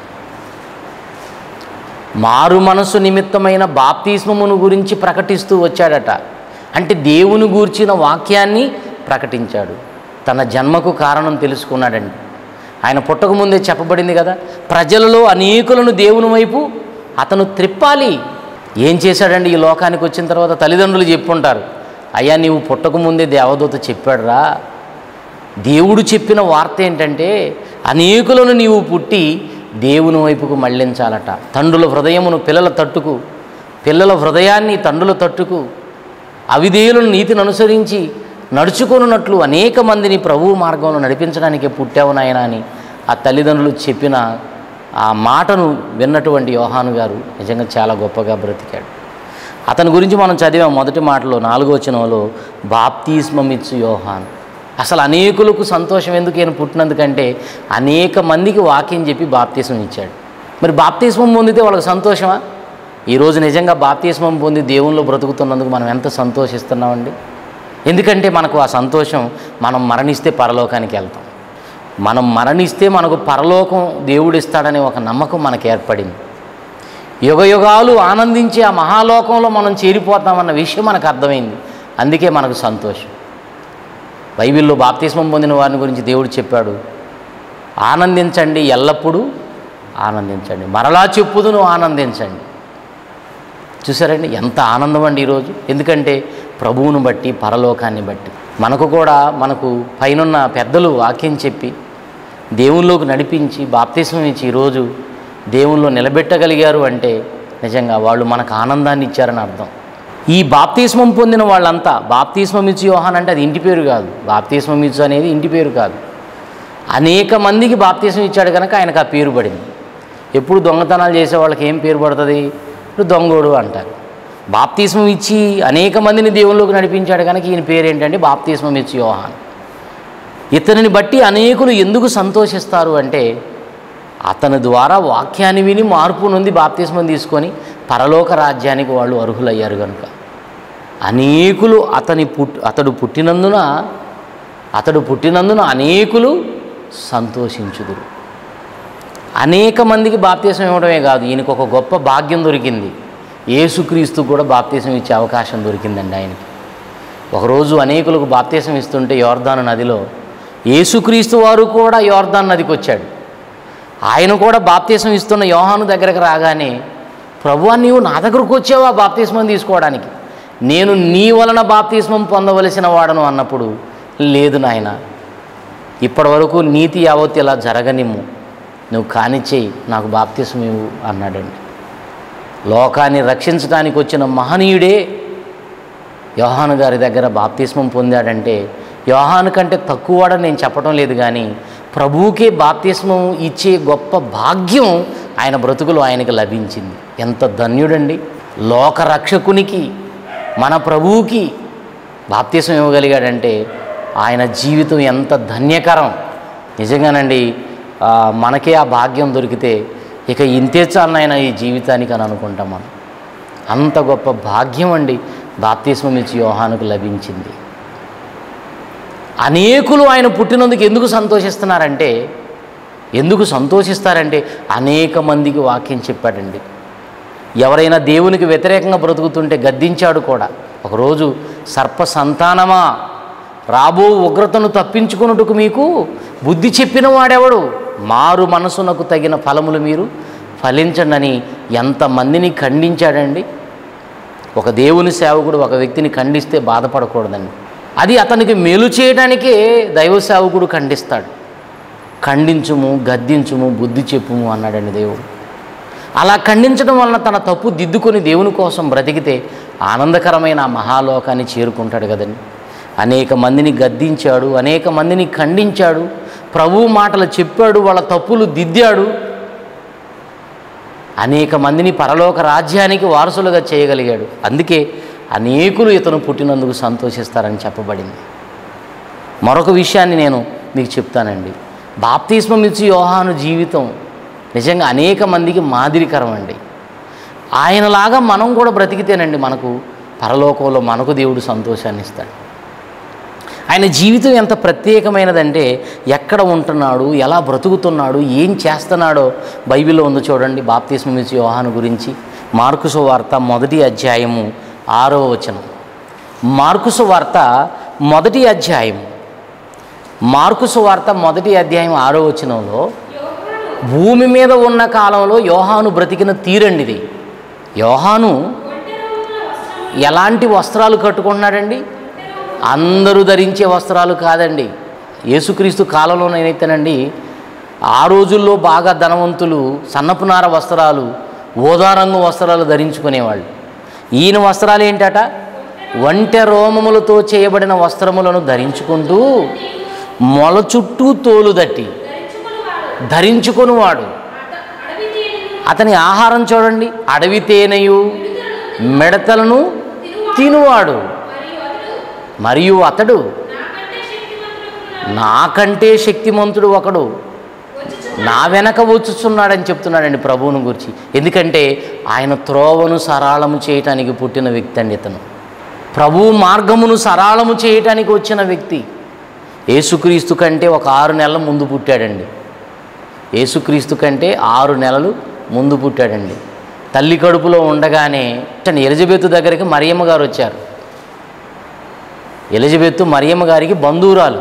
Speaker 1: మారు మనసు నిమిత్తమైన బాప్తిస్మమును గురించి ప్రకటిస్తూ వచ్చాడట. అంటే దేవుని గూర్చిన వాక్యాన్ని ప్రకటించాడు. తన జన్మకు కారణం తెలుసుకున్నాడండి. ఆయన పుట్టకముందే చెప్పబడింది కదా, ప్రజలలో అనేకులను దేవుని వైపు అతను త్రిప్పాలి. ఏం చేశాడండి ఈ లోకానికి వచ్చిన తర్వాత? తల్లిదండ్రులు చెప్పుంటారు, అయ్యా నీవు పుట్టకముందే దేవదూత చెప్పాడురా. దేవుడు చెప్పిన వార్త ఏంటంటే అనేకులను నీవు పుట్టి దేవుని వైపుకు మళ్ళించాలట. తండ్రుల హృదయమును పిల్లల తట్టుకు, పిల్లల హృదయాన్ని తండ్రుల తట్టుకు, అవిధేయులను నీతిని అనుసరించి నడుచుకొనున్నట్లు అనేక మందిని ప్రభువు మార్గంలో నడిపించడానికి పుట్టావు నాయనా అని ఆ తల్లిదండ్రులు చెప్పిన ఆ మాటను విన్నటువంటి యోహాను గారు నిజంగా చాలా గొప్పగా బ్రతికాడు. అతని గురించి మనం చదివాం మొదటి మాటలో నాలుగో వచనంలో, బాప్తిస్మమిచ్చు యోహాను. అసలు అనేకులకు సంతోషం ఎందుకు ఈయన పుట్టినందుకంటే అనేక మందికి వాక్యం చెప్పి బాప్తిస్మం ఇచ్చాడు. మరి బాప్తిస్మం పొందితే వాళ్ళకి సంతోషమా? ఈరోజు నిజంగా బాప్తిస్మం పొంది దేవునిలో బ్రతుకుతున్నందుకు మనం ఎంత సంతోషిస్తున్నామండి. ఎందుకంటే మనకు ఆ సంతోషం, మనం మరణిస్తే పరలోకానికి వెళ్తాం, మనం మరణిస్తే మనకు పరలోకం దేవుడు ఇస్తాడనే ఒక నమ్మకం మనకు ఏర్పడింది. యుగయుగాలు ఆనందించి ఆ మహాలోకంలో మనం చేరిపోతామన్న విషయం మనకు అర్థమైంది. అందుకే మనకు సంతోషం. బైబిల్లో బాప్తిస్మం పొందిన వారిని గురించి దేవుడు చెప్పాడు, ఆనందించండి, ఎల్లప్పుడూ ఆనందించండి, మరలా చెప్పుదును ఆనందించండి. చూసారండి ఎంత ఆనందం అండి ఈరోజు. ఎందుకంటే ప్రభువును బట్టి, పరలోకాన్ని బట్టి. మనకు కూడా మనకు పైనున్న పెద్దలు వాక్యం చెప్పి దేవునిలోకి నడిపించి బాప్తిస్మం ఇచ్చి ఈరోజు దేవునిలో నిలబెట్టగలిగారు అంటే నిజంగా వాళ్ళు మనకు ఆనందాన్ని ఇచ్చారని అర్థం. ఈ బాప్తిస్మం పొందిన వాళ్ళంతా, బాప్తిస్మం ఇచ్చు యోహాన్ అంటే అది ఇంటి పేరు కాదు, బాప్తిస్మం ఇచ్చు అనేది ఇంటి పేరు కాదు, అనేక మందికి బాప్తిస్మం ఇచ్చాడు కనుక ఆయనకు ఆ పేరు పడింది. ఎప్పుడు దొంగతనాలు చేసే వాళ్ళకి ఏం పేరు పడుతుంది? ఇప్పుడు దొంగోడు అంటారు. బాప్తిస్మం ఇచ్చి అనేక మందిని దేవునిలోకి నడిపించాడు కనుక ఈయన పేరు ఏంటంటే బాప్తిస్మం ఇచ్చు యోహాన్. ఇతనిని బట్టి అనేకులు ఎందుకు సంతోషిస్తారు అంటే అతని ద్వారా వాక్యాన్ని విని మార్పు నొంది బాప్తిస్మం తీసుకొని పరలోక రాజ్యానికి వాళ్ళు అర్హులయ్యారు కనుక అనేకులు అతని పుట్ అతడు పుట్టినందున అతడు పుట్టినందున అనేకులు సంతోషించుదురు. అనేక మందికి బాప్తిస్మం ఇవ్వడమే కాదు, ఈయనకు ఒక గొప్ప భాగ్యం దొరికింది. యేసుక్రీస్తు కూడా బాప్తిస్మం ఇచ్చే అవకాశం దొరికిందండి ఆయనకి. ఒకరోజు అనేకులకు బాప్తిస్మం ఇస్తుంటే యోర్దాను నదిలో యేసుక్రీస్తు వారు కూడా యోర్దాను నదికి వచ్చాడు. ఆయన కూడా బాప్తిస్మం ఇస్తున్న యోహాను దగ్గరకు రాగానే, ప్రభువా నీవు నా దగ్గరకు వచ్చావా బాప్తిస్మం తీసుకోవడానికి? నేను నీ వలన బాప్తిస్మం పొందవలసిన వాడను అన్నప్పుడు, లేదు నాయన, ఇప్పటి వరకు నీతి యావత్తు ఇలా జరగనిమ్ము, నువ్వు కానిచ్చేయి, నాకు బాప్తిస్మం ఇవ్వు అన్నాడండి. లోకాన్ని రక్షించడానికి వచ్చిన మహనీయుడే యోహాను గారి దగ్గర బాప్తిస్మం పొందాడంటే యోహాను కంటే తక్కువవాడని నేను చెప్పడం లేదు, కానీ ప్రభువుకే బాప్తిస్మం ఇచ్చే గొప్ప భాగ్యం ఆయన బ్రతుకులో ఆయనకు లభించింది. ఎంత ధన్యుడండి. లోక రక్షకునికి, మన ప్రభువుకి బాప్తిస్మం ఇవ్వగలిగాడంటే ఆయన జీవితం ఎంత ధన్యకరం. నిజంగానండి, మనకే ఆ భాగ్యం దొరికితే ఇక ఇంతే చాలనైనా ఈ జీవితానికి అని అనుకుంటాం మనం. అంత గొప్ప భాగ్యం అండి బాప్తిస్మం ఇచ్చి యోహానుకు లభించింది. అనేకులు ఆయన పుట్టినందుకు ఎందుకు సంతోషిస్తున్నారంటే ఎందుకు సంతోషిస్తారంటే అనేక మందికి వాక్యం చెప్పాడండి. ఎవరైనా దేవునికి వ్యతిరేకంగా బ్రతుకుతుంటే గద్దించాడు కూడా. ఒకరోజు సర్ప సంతానమా, రాబో ఉగ్రతను తప్పించుకున్నట్టుకు మీకు బుద్ధి చెప్పిన వాడెవడు? మారు మనసునకు తగిన ఫలములు మీరు ఫలించండి అని ఎంతమందిని ఖండించాడండి. ఒక దేవుని సేవకుడు ఒక వ్యక్తిని ఖండిస్తే బాధపడకూడదండి. అది అతనికి మేలు చేయడానికే దైవ సేవకుడు ఖండిస్తాడు. ఖండించుము, గద్దించుము, బుద్ధి చెప్పుము అన్నాడండి దేవుడు. అలా ఖండించడం వలన తన తప్పు దిద్దుకొని దేవుని కోసం బ్రతికితే ఆనందకరమైన ఆ మహాలోకాన్ని చేరుకుంటాడు కదండి. అనేక మందిని గద్దించాడు, అనేక మందిని ఖండించాడు, ప్రభువు మాటలు చెప్పాడు, వాళ్ళ తప్పులు దిద్దాడు, అనేక మందిని పరలోక రాజ్యానికి వారసులుగా చేయగలిగాడు. అందుకే అనేకులు ఇతను పుట్టినందుకు సంతోషిస్తారని చెప్పబడింది. మరొక విషయాన్ని నేను మీకు చెప్తానండి. బాప్తిస్మం ఇచ్చి యోహాను జీవితం నిజంగా అనేక మందికి మాదిరికరం అండి. ఆయనలాగా మనం కూడా బ్రతికితేనండి మనకు పరలోకంలో మనకు దేవుడు సంతోషాన్ని ఇస్తాడు. ఆయన జీవితం ఎంత ప్రత్యేకమైనదంటే ఎక్కడ ఉంటున్నాడు, ఎలా బ్రతుకుతున్నాడు, ఏం చేస్తున్నాడో బైబిల్లో ఉందో చూడండి. బాప్తిస్మం ఇచ్చి యోహాను గురించి మార్కు సువార్త మొదటి అధ్యాయము ఆరో వచనం. మార్కు సువార్త మొదటి అధ్యాయం మార్కు సువార్త మొదటి అధ్యాయం ఆరో వచనంలో భూమి మీద ఉన్న కాలంలో యోహాను బ్రతికిన తీరండిది. యోహాను ఎలాంటి వస్త్రాలు కట్టుకుంటున్నాడండి? అందరూ ధరించే వస్త్రాలు కాదండి. యేసుక్రీస్తు కాలంలో నేనైతేనండి, ఆ రోజుల్లో బాగా ధనవంతులు సన్నపునార వస్త్రాలు, ఓదారంగు వస్త్రాలు ధరించుకునేవాళ్ళు. ఈయన వస్త్రాలు ఏంటట? ఒంటె రోమములతో చేయబడిన వస్త్రములను ధరించుకుంటూ మొల చుట్టూ తోలు దట్టి ధరించుకునివాడు. అతని ఆహారం చూడండి, అడవి తేనెయు మిడతలను తినువాడు. మరియు అతడు నాకంటే శక్తిమంతుడు ఒకడు నా వెనక వచ్చుచున్నాడని చెప్తున్నాడండి ప్రభువును గురించి. ఎందుకంటే ఆయన త్రోవను సరళము చేయటానికి పుట్టిన వ్యక్తి అండి ఇతను. ప్రభువు మార్గమును సరళము చేయటానికి వచ్చిన వ్యక్తి. యేసుక్రీస్తు కంటే ఒక ఆరు నెలల ముందు పుట్టాడండి. యేసుక్రీస్తు కంటే ఆరు నెలలు ముందు పుట్టాడండి. తల్లి కడుపులో ఉండగానే ఎలిజబెత్ దగ్గరికి మరియమ్మ గారు వచ్చారు. ఎలిజబెత్ మరియమ్మ గారికి బంధువురాలు.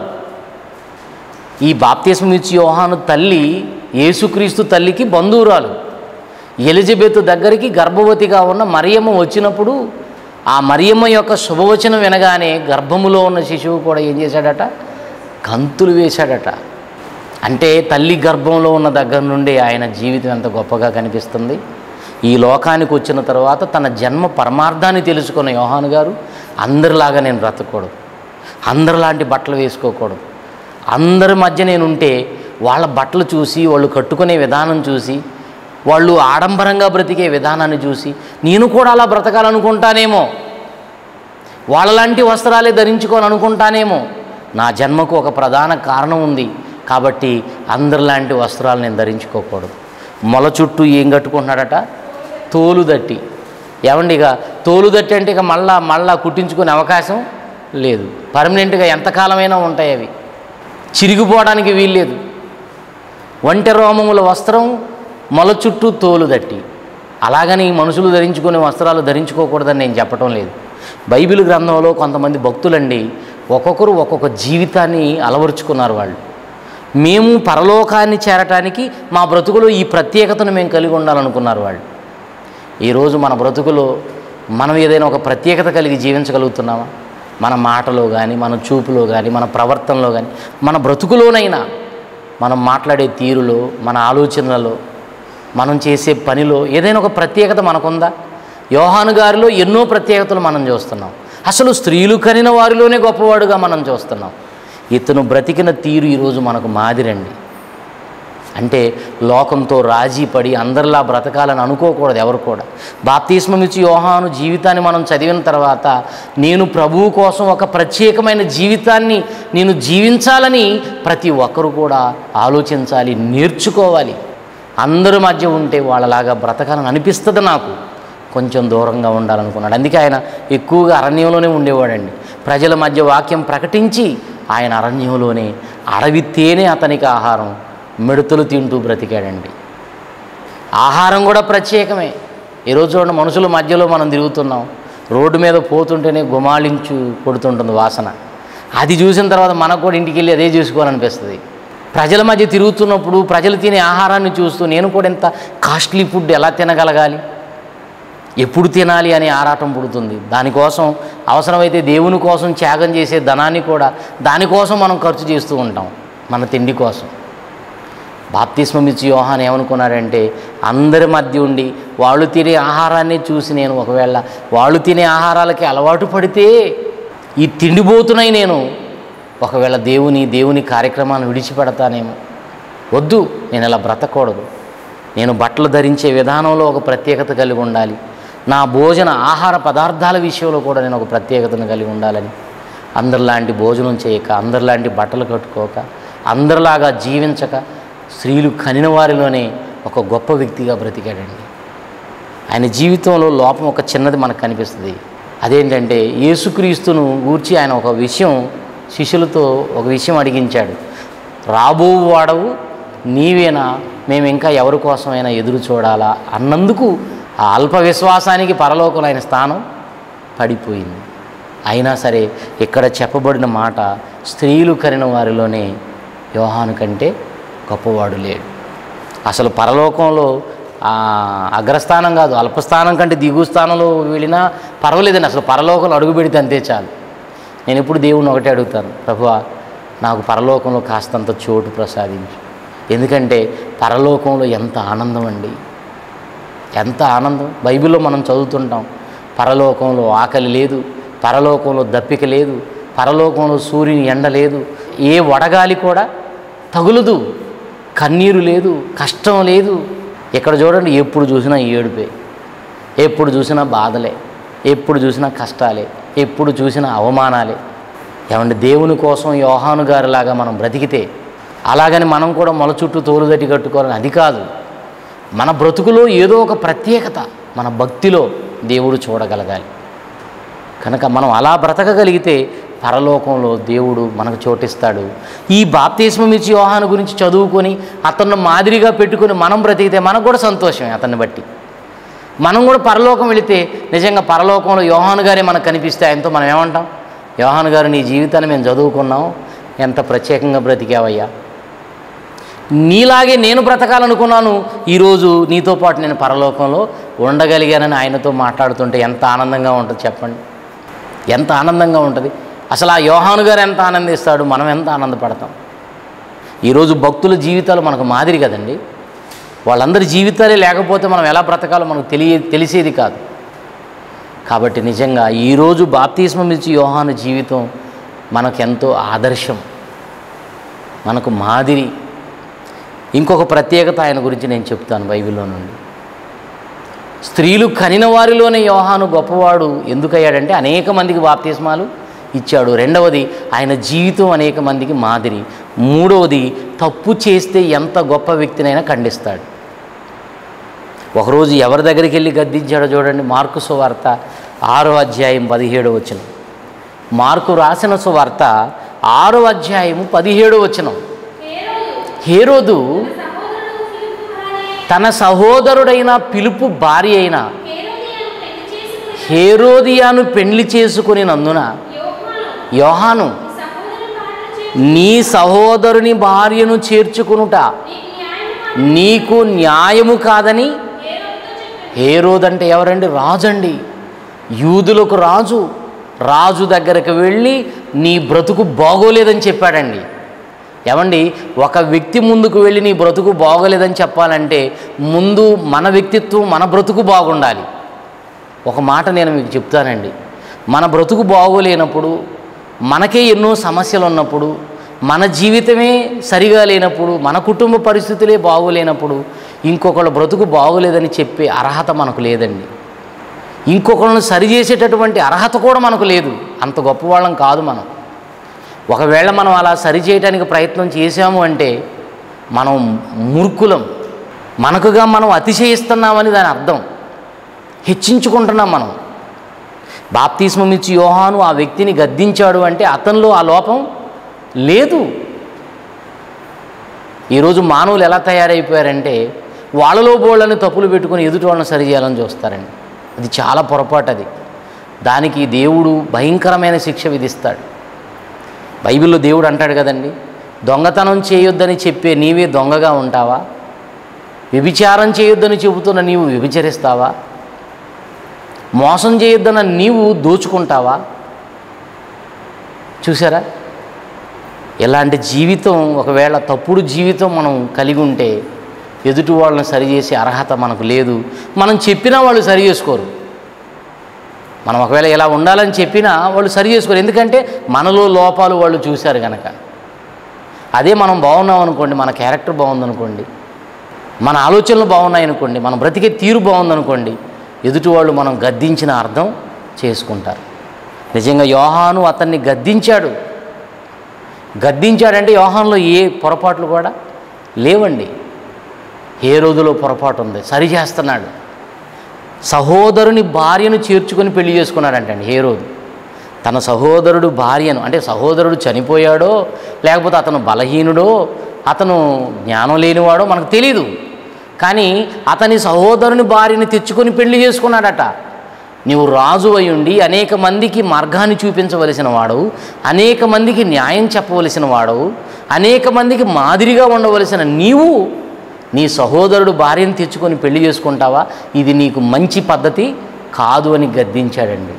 Speaker 1: ఈ బాప్తిస్మం ఇచ్చి యోహాను తల్లి యేసుక్రీస్తు తల్లికి బంధువురాలు. ఎలిజబెత్ దగ్గరికి గర్భవతిగా ఉన్న మరియమ్మ వచ్చినప్పుడు ఆ మరియమ్మ యొక్క శుభవచనం వినగానే గర్భములో ఉన్న శిశువు కూడా ఏం చేశాడట? గంతులు వేశాడట. అంటే తల్లి గర్భంలో ఉన్న దగ్గర నుండి ఆయన జీవితం ఎంత గొప్పగా కనిపిస్తుంది. ఈ లోకానికి వచ్చిన తర్వాత తన జన్మ పరమార్థాన్ని తెలుసుకున్న యోహాను గారు అందరిలాగా నేను బ్రతకూడదు, అందరిలాంటి బట్టలు వేసుకోకూడదు, అందరి మధ్య నేను ఉంటే వాళ్ళ బట్టలు చూసి, వాళ్ళు కట్టుకునే విధానం చూసి, వాళ్ళు ఆడంబరంగా బ్రతికే విధానాన్ని చూసి నేను కూడా అలా బ్రతకాలనుకుంటానేమో, వాళ్ళలాంటి వస్త్రాలే ధరించుకోవాలనుకుంటానేమో. నా జన్మకు ఒక ప్రధాన కారణం ఉంది కాబట్టి అందరిలాంటి వస్త్రాలు నేను ధరించుకోకూడదు. మొల చుట్టూ ఏం కట్టుకుంటున్నాడట? తోలు దట్టి. ఏమండి, ఇక తోలు దట్టి అంటే ఇక మళ్ళా మళ్ళా కుట్టించుకునే అవకాశం లేదు. పర్మనెంట్గా ఎంతకాలమైనా ఉంటాయి అవి, చిరిగిపోవడానికి వీల్లేదు. ఒంటె రోమముల వస్త్రం, మొల చుట్టూ తోలు దట్టి. అలాగని మనుషులు ధరించుకునే వస్త్రాలు ధరించుకోకూడదని నేను చెప్పటం లేదు. బైబిల్ గ్రంథంలో కొంతమంది భక్తులండి ఒక్కొక్కరు ఒక్కొక్క జీవితాన్ని అలవరుచుకున్నారు. వాళ్ళు మేము పరలోకాన్ని చేరటానికి మా బ్రతుకులో ఈ ప్రత్యేకతను మేము కలిగి ఉండాలనుకున్నారు వాళ్ళు. ఈరోజు మన బ్రతుకులో మనం ఏదైనా ఒక ప్రత్యేకత కలిగి జీవించగలుగుతున్నామా? మన మాటలో కానీ, మన చూపులో కానీ, మన ప్రవర్తనలో కానీ, మన బ్రతుకులోనైనా, మనం మాట్లాడే తీరులో, మన ఆలోచనలలో, మనం చేసే పనిలో ఏదైనా ఒక ప్రత్యేకత మనకుందా? యోహాను గారిలో ఎన్నో ప్రత్యేకతలు మనం చూస్తున్నాం. అసలు స్త్రీలు కనిన వారిలోనే గొప్పవాడుగా మనం చూస్తున్నాం. ఇతను బ్రతికిన తీరు ఈరోజు మనకు మాదిరండి. అంటే లోకంతో రాజీ పడి అందరిలా బ్రతకాలని అనుకోకూడదు ఎవరు కూడా. బాప్తిస్మం ఇచ్చి యోహాను జీవితాన్ని మనం చదివిన తర్వాత నేను ప్రభువు కోసం ఒక ప్రత్యేకమైన జీవితాన్ని నేను జీవించాలని ప్రతి ఒక్కరు కూడా ఆలోచించాలి, నేర్చుకోవాలి. అందరి మధ్య ఉంటే వాళ్ళలాగా బ్రతకాలని అనిపిస్తుంది. నాకు కొంచెం దూరంగా ఉండాలనుకున్నాడు. అందుకే ఆయన ఎక్కువగా అరణ్యంలోనే ఉండేవాడండి. ప్రజల మధ్య వాక్యం ప్రకటించి ఆయన అరణ్యంలోనే, అడవి తేనె అతనికి ఆహారం, మిడతలు తింటూ బ్రతికాడండి. ఆహారం కూడా ప్రత్యేకమే. ఈరోజు చూడండి, మనుషుల మధ్యలో మనం తిరుగుతున్నాం, రోడ్డు మీద పోతుంటేనే గుమాళించు కొడుతుంటుంది వాసన. అది చూసిన తర్వాత మనకు కూడా ఇంటికి వెళ్ళి అదే చేసుకోవాలనిపిస్తుంది. ప్రజల మధ్య తిరుగుతున్నప్పుడు ప్రజలు తినే ఆహారాన్ని చూస్తూ నేను కూడా ఎంత కాస్ట్లీ ఫుడ్ ఎలా తినగలగాలి, ఎప్పుడు తినాలి అనే ఆరాటం పుడుతుంది. దానికోసం అవసరమైతే దేవుని కోసం త్యాగం చేసే ధనాన్ని కూడా దానికోసం మనం ఖర్చు చేస్తూ ఉంటాం, మన తిండి కోసం. బాప్తిస్మం ఇచ్చి యోహాను ఏమనుకున్నాడంటే అందరి మధ్య ఉండి వాళ్ళు తినే ఆహారాన్ని చూసి నేను ఒకవేళ వాళ్ళు తినే ఆహారాలకి అలవాటు పడితే ఈ తిండిపోతున్నాయి, నేను ఒకవేళ దేవుని దేవుని కార్యక్రమాన్ని విడిచిపెడతానేమో, వద్దు, నేను ఇలా బ్రతకూడదు. నేను బట్టలు ధరించే విధానంలో ఒక ప్రత్యేకత కలిగి ఉండాలి, నా భోజన ఆహార పదార్థాల విషయంలో కూడా నేను ఒక ప్రత్యేకతను కలిగి ఉండాలని అందరిలాంటి భోజనం చేయక, అందరిలాంటి బట్టలు కట్టుకోక, అందరిలాగా జీవించక స్త్రీలు కనిన వారిలోనే ఒక గొప్ప వ్యక్తిగా బ్రతికాడండి. ఆయన జీవితంలో లోపం ఒక చిన్నది మనకు కనిపిస్తుంది. అదేంటంటే యేసుక్రీస్తును గూర్చి ఆయన ఒక విషయం శిష్యులతో ఒక విషయం అడిగించాడు. రాబో వాడవు నీవేనా, మేము ఇంకా ఎవరి కోసమైనా ఎదురు చూడాలా అన్నందుకు ఆ అల్ప విశ్వాసానికి పరలోకంలో ఆయన స్థానం పడిపోయింది. అయినా సరే ఇక్కడ చెప్పబడిన మాట, స్త్రీలు కనిన వారిలోనే యోహాను కంటే గొప్పవాడు లేడు. అసలు పరలోకంలో అగ్రస్థానం కాదు, అల్పస్థానం కంటే దిగు స్థానంలో వెళ్ళినా పర్వాలేదండి. అసలు పరలోకంలో అడుగు పెడితే అంతే చాలు. నేను ఎప్పుడు దేవుణ్ణి ఒకటే అడుగుతాను, ప్రభువా నాకు పరలోకంలో కాస్తంత చోటు ప్రసాదించు. ఎందుకంటే పరలోకంలో ఎంత ఆనందం అండి, ఎంత ఆనందం. బైబిల్లో మనం చదువుతుంటాం, పరలోకంలో ఆకలి లేదు, పరలోకంలో దప్పిక లేదు, పరలోకంలో సూర్యుని ఎండ లేదు, ఏ వడగాలి కూడా తగులదు, కన్నీరు లేదు, కష్టం లేదు. ఇక్కడ చూడండి, ఎప్పుడు చూసినా ఏడుపే, ఎప్పుడు చూసినా బాధలే, ఎప్పుడు చూసినా కష్టాలే, ఎప్పుడు చూసినా అవమానాలే. ఏమంటే దేవుని కోసం యోహాను గారిలాగా మనం బ్రతికితే, అలాగని మనం కూడా మొల చుట్టూ తోలుదట్టి కట్టుకోవాలని అది కాదు. మన బ్రతుకులో ఏదో ఒక ప్రత్యేకత మన భక్తిలో దేవుడు చూడగలగాలి. కనుక మనం అలా బ్రతకగలిగితే పరలోకంలో దేవుడు మనకు చోటిస్తాడు. ఈ బాప్తిస్మం ఇచ్చి యోహాను గురించి చదువుకొని అతన్ని మాదిరిగా పెట్టుకొని మనం బ్రతికితే మనకు కూడా సంతోషమే. అతన్ని బట్టి మనం కూడా పరలోకం వెళితే నిజంగా పరలోకంలో యోహాను గారే మనకు కనిపిస్తే ఆయనతో మనం ఏమంటాం, యోహాను గారు నీ జీవితాన్ని మేము చదువుకున్నాం, ఎంత ప్రత్యేకంగా బ్రతికావయ్యా, నీలాగే నేను బ్రతకాలనుకున్నాను, ఈరోజు నీతో పాటు నేను పరలోకంలో ఉండగలిగానని ఆయనతో మాట్లాడుతుంటే ఎంత ఆనందంగా ఉంటుంది చెప్పండి, ఎంత ఆనందంగా ఉంటుంది. అసలు ఆ యోహాను గారు ఎంత ఆనందిస్తాడు, మనం ఎంత ఆనందపడతాం. ఈరోజు భక్తుల జీవితాలు మనకు మాదిరి కదండి. వాళ్ళందరి జీవితాలే లేకపోతే మనం ఎలా బ్రతకాలో మనకు తెలియ తెలిసేది కాదు. కాబట్టి నిజంగా ఈరోజు బాప్తిస్మం ఇచ్చి యోహాను జీవితం మనకెంతో ఆదర్శం, మనకు మాదిరి. ఇంకొక ప్రత్యేకత ఆయన గురించి నేను చెప్తాను బైబిల్లో నుండి. స్త్రీలు కనిన వారిలోనే యోహాను గొప్పవాడు ఎందుకయ్యాడంటే అనేక మందికి బాప్తిస్మాలు ఇచ్చాడు. రెండవది ఆయన జీవితం అనేక మందికి మాదిరి. మూడవది తప్పు చేస్తే ఎంత గొప్ప వ్యక్తినైనా ఖండిస్తాడు. ఒకరోజు ఎవరి దగ్గరికి వెళ్ళి గద్దించాడో చూడండి. మార్కు సువార్త ఆరో అధ్యాయం పదిహేడో వచనం. మార్కు రాసిన సువార్త ఆరో అధ్యాయము పదిహేడో వచనం. హేరోదు తన సహోదరుడైన ఫిలిప్పు భార్య అయిన హేరోదియాను పెళ్లి చేసుకుని నందున యోహాను నీ సహోదరుని భార్యను చేర్చుకునుట నీకు న్యాయము కాదని, హేరోదు అంటే ఎవరండి? రాజండి, యూదులకు రాజు. రాజు దగ్గరకు వెళ్ళి నీ బ్రతుకు బాగోలేదని చెప్పాడండి. ఏమండి, ఒక వ్యక్తి ముందుకు వెళ్ళి నీ బ్రతుకు బాగోలేదని చెప్పాలంటే ముందు మన వ్యక్తిత్వం, మన బ్రతుకు బాగుండాలి. ఒక మాట నేను మీకు చెప్తానండి, మన బ్రతుకు బాగోలేనప్పుడు, మనకే ఎన్నో సమస్యలు ఉన్నప్పుడు, మన జీవితమే సరిగా లేనప్పుడు, మన కుటుంబ పరిస్థితులే బాగోలేనప్పుడు ఇంకొకళ్ళ బ్రతుకు బాగోలేదని చెప్పే అర్హత మనకు లేదండి. ఇంకొకళ్ళను సరిచేసేటటువంటి అర్హత కూడా మనకు లేదు. అంత గొప్పవాళ్ళం కాదు మనం. ఒకవేళ మనం అలా సరిచేయడానికి ప్రయత్నం చేశాము అంటే మనం మూర్ఖులం, మనకుగా మనం అతిశయిస్తున్నామని దాని అర్థం, హెచ్చించుకుంటున్నాం మనం. బాప్తిస్మం ఇచ్చి యోహాను ఆ వ్యక్తిని గద్దించాడు అంటే అతనిలో ఆ లోపం లేదు. ఈరోజు మానవులు ఎలా తయారైపోయారంటే వాళ్ళలో బోళ్ళని తప్పులు పెట్టుకుని ఎదుటి వాళ్ళని సరిచేయాలని చూస్తారండి. అది చాలా పొరపాటు. అది దానికి దేవుడు భయంకరమైన శిక్ష విధిస్తాడు. బైబిల్లో దేవుడు అంటాడు కదండి, దొంగతనం చేయొద్దని చెప్పే నీవే దొంగగా ఉంటావా? వ్యభిచారం చేయొద్దని చెబుతున్న నీవు వ్యభిచరిస్తావా? మోసం చేయొద్దన్న నీవు దోచుకుంటావా? చూసారా, ఇలాంటి జీవితం, ఒకవేళ తప్పుడు జీవితం మనం కలిగి ఉంటే ఎదుటి వాళ్ళని సరిచేసే అర్హత మనకు లేదు. మనం చెప్పినా వాళ్ళు సరి చేసుకోరు. మనం ఒకవేళ ఇలా ఉండాలని చెప్పినా వాళ్ళు సరి చేసుకోరు. ఎందుకంటే మనలో లోపాలు వాళ్ళు చూశారు కనుక. అదే మనం బాగున్నాం అనుకోండి, మన క్యారెక్టర్ బాగుందనుకోండి, మన ఆలోచనలు బాగున్నాయనుకోండి, మన బ్రతికే తీరు బాగుందనుకోండి, ఎదుటి వాళ్ళు మనం గద్దించిన అర్థం చేసుకుంటారు. నిజంగా యోహాను అతన్ని గద్దించాడు. గద్దించాడంటే యోహానులో ఏ పొరపాట్లు కూడా లేవండి. హేరోదులో పొరపాటు ఉంది, సరి చేస్తున్నాడు. సహోదరుని భార్యను చేర్చుకొని పెళ్లి చేసుకున్నాడంటండి హేరోదు. తన సహోదరుడు భార్యను, అంటే సహోదరుడు చనిపోయాడో లేకపోతే అతను బలహీనుడో అతను జ్ఞానం లేనివాడో మనకు తెలీదు, కానీ అతని సహోదరుని భార్యని తెచ్చుకొని పెళ్లి చేసుకున్నాడట. నీవు రాజు అయి ఉండి అనేక మందికి మార్గాన్ని చూపించవలసిన వాడవు, అనేక మందికి న్యాయం చెప్పవలసిన వాడవు, అనేక మందికి మాదిరిగా ఉండవలసిన నీవు నీ సహోదరుడు భార్యను తెచ్చుకొని పెళ్లి చేసుకుంటావా? ఇది నీకు మంచి పద్ధతి కాదు అని గద్దించాడండి.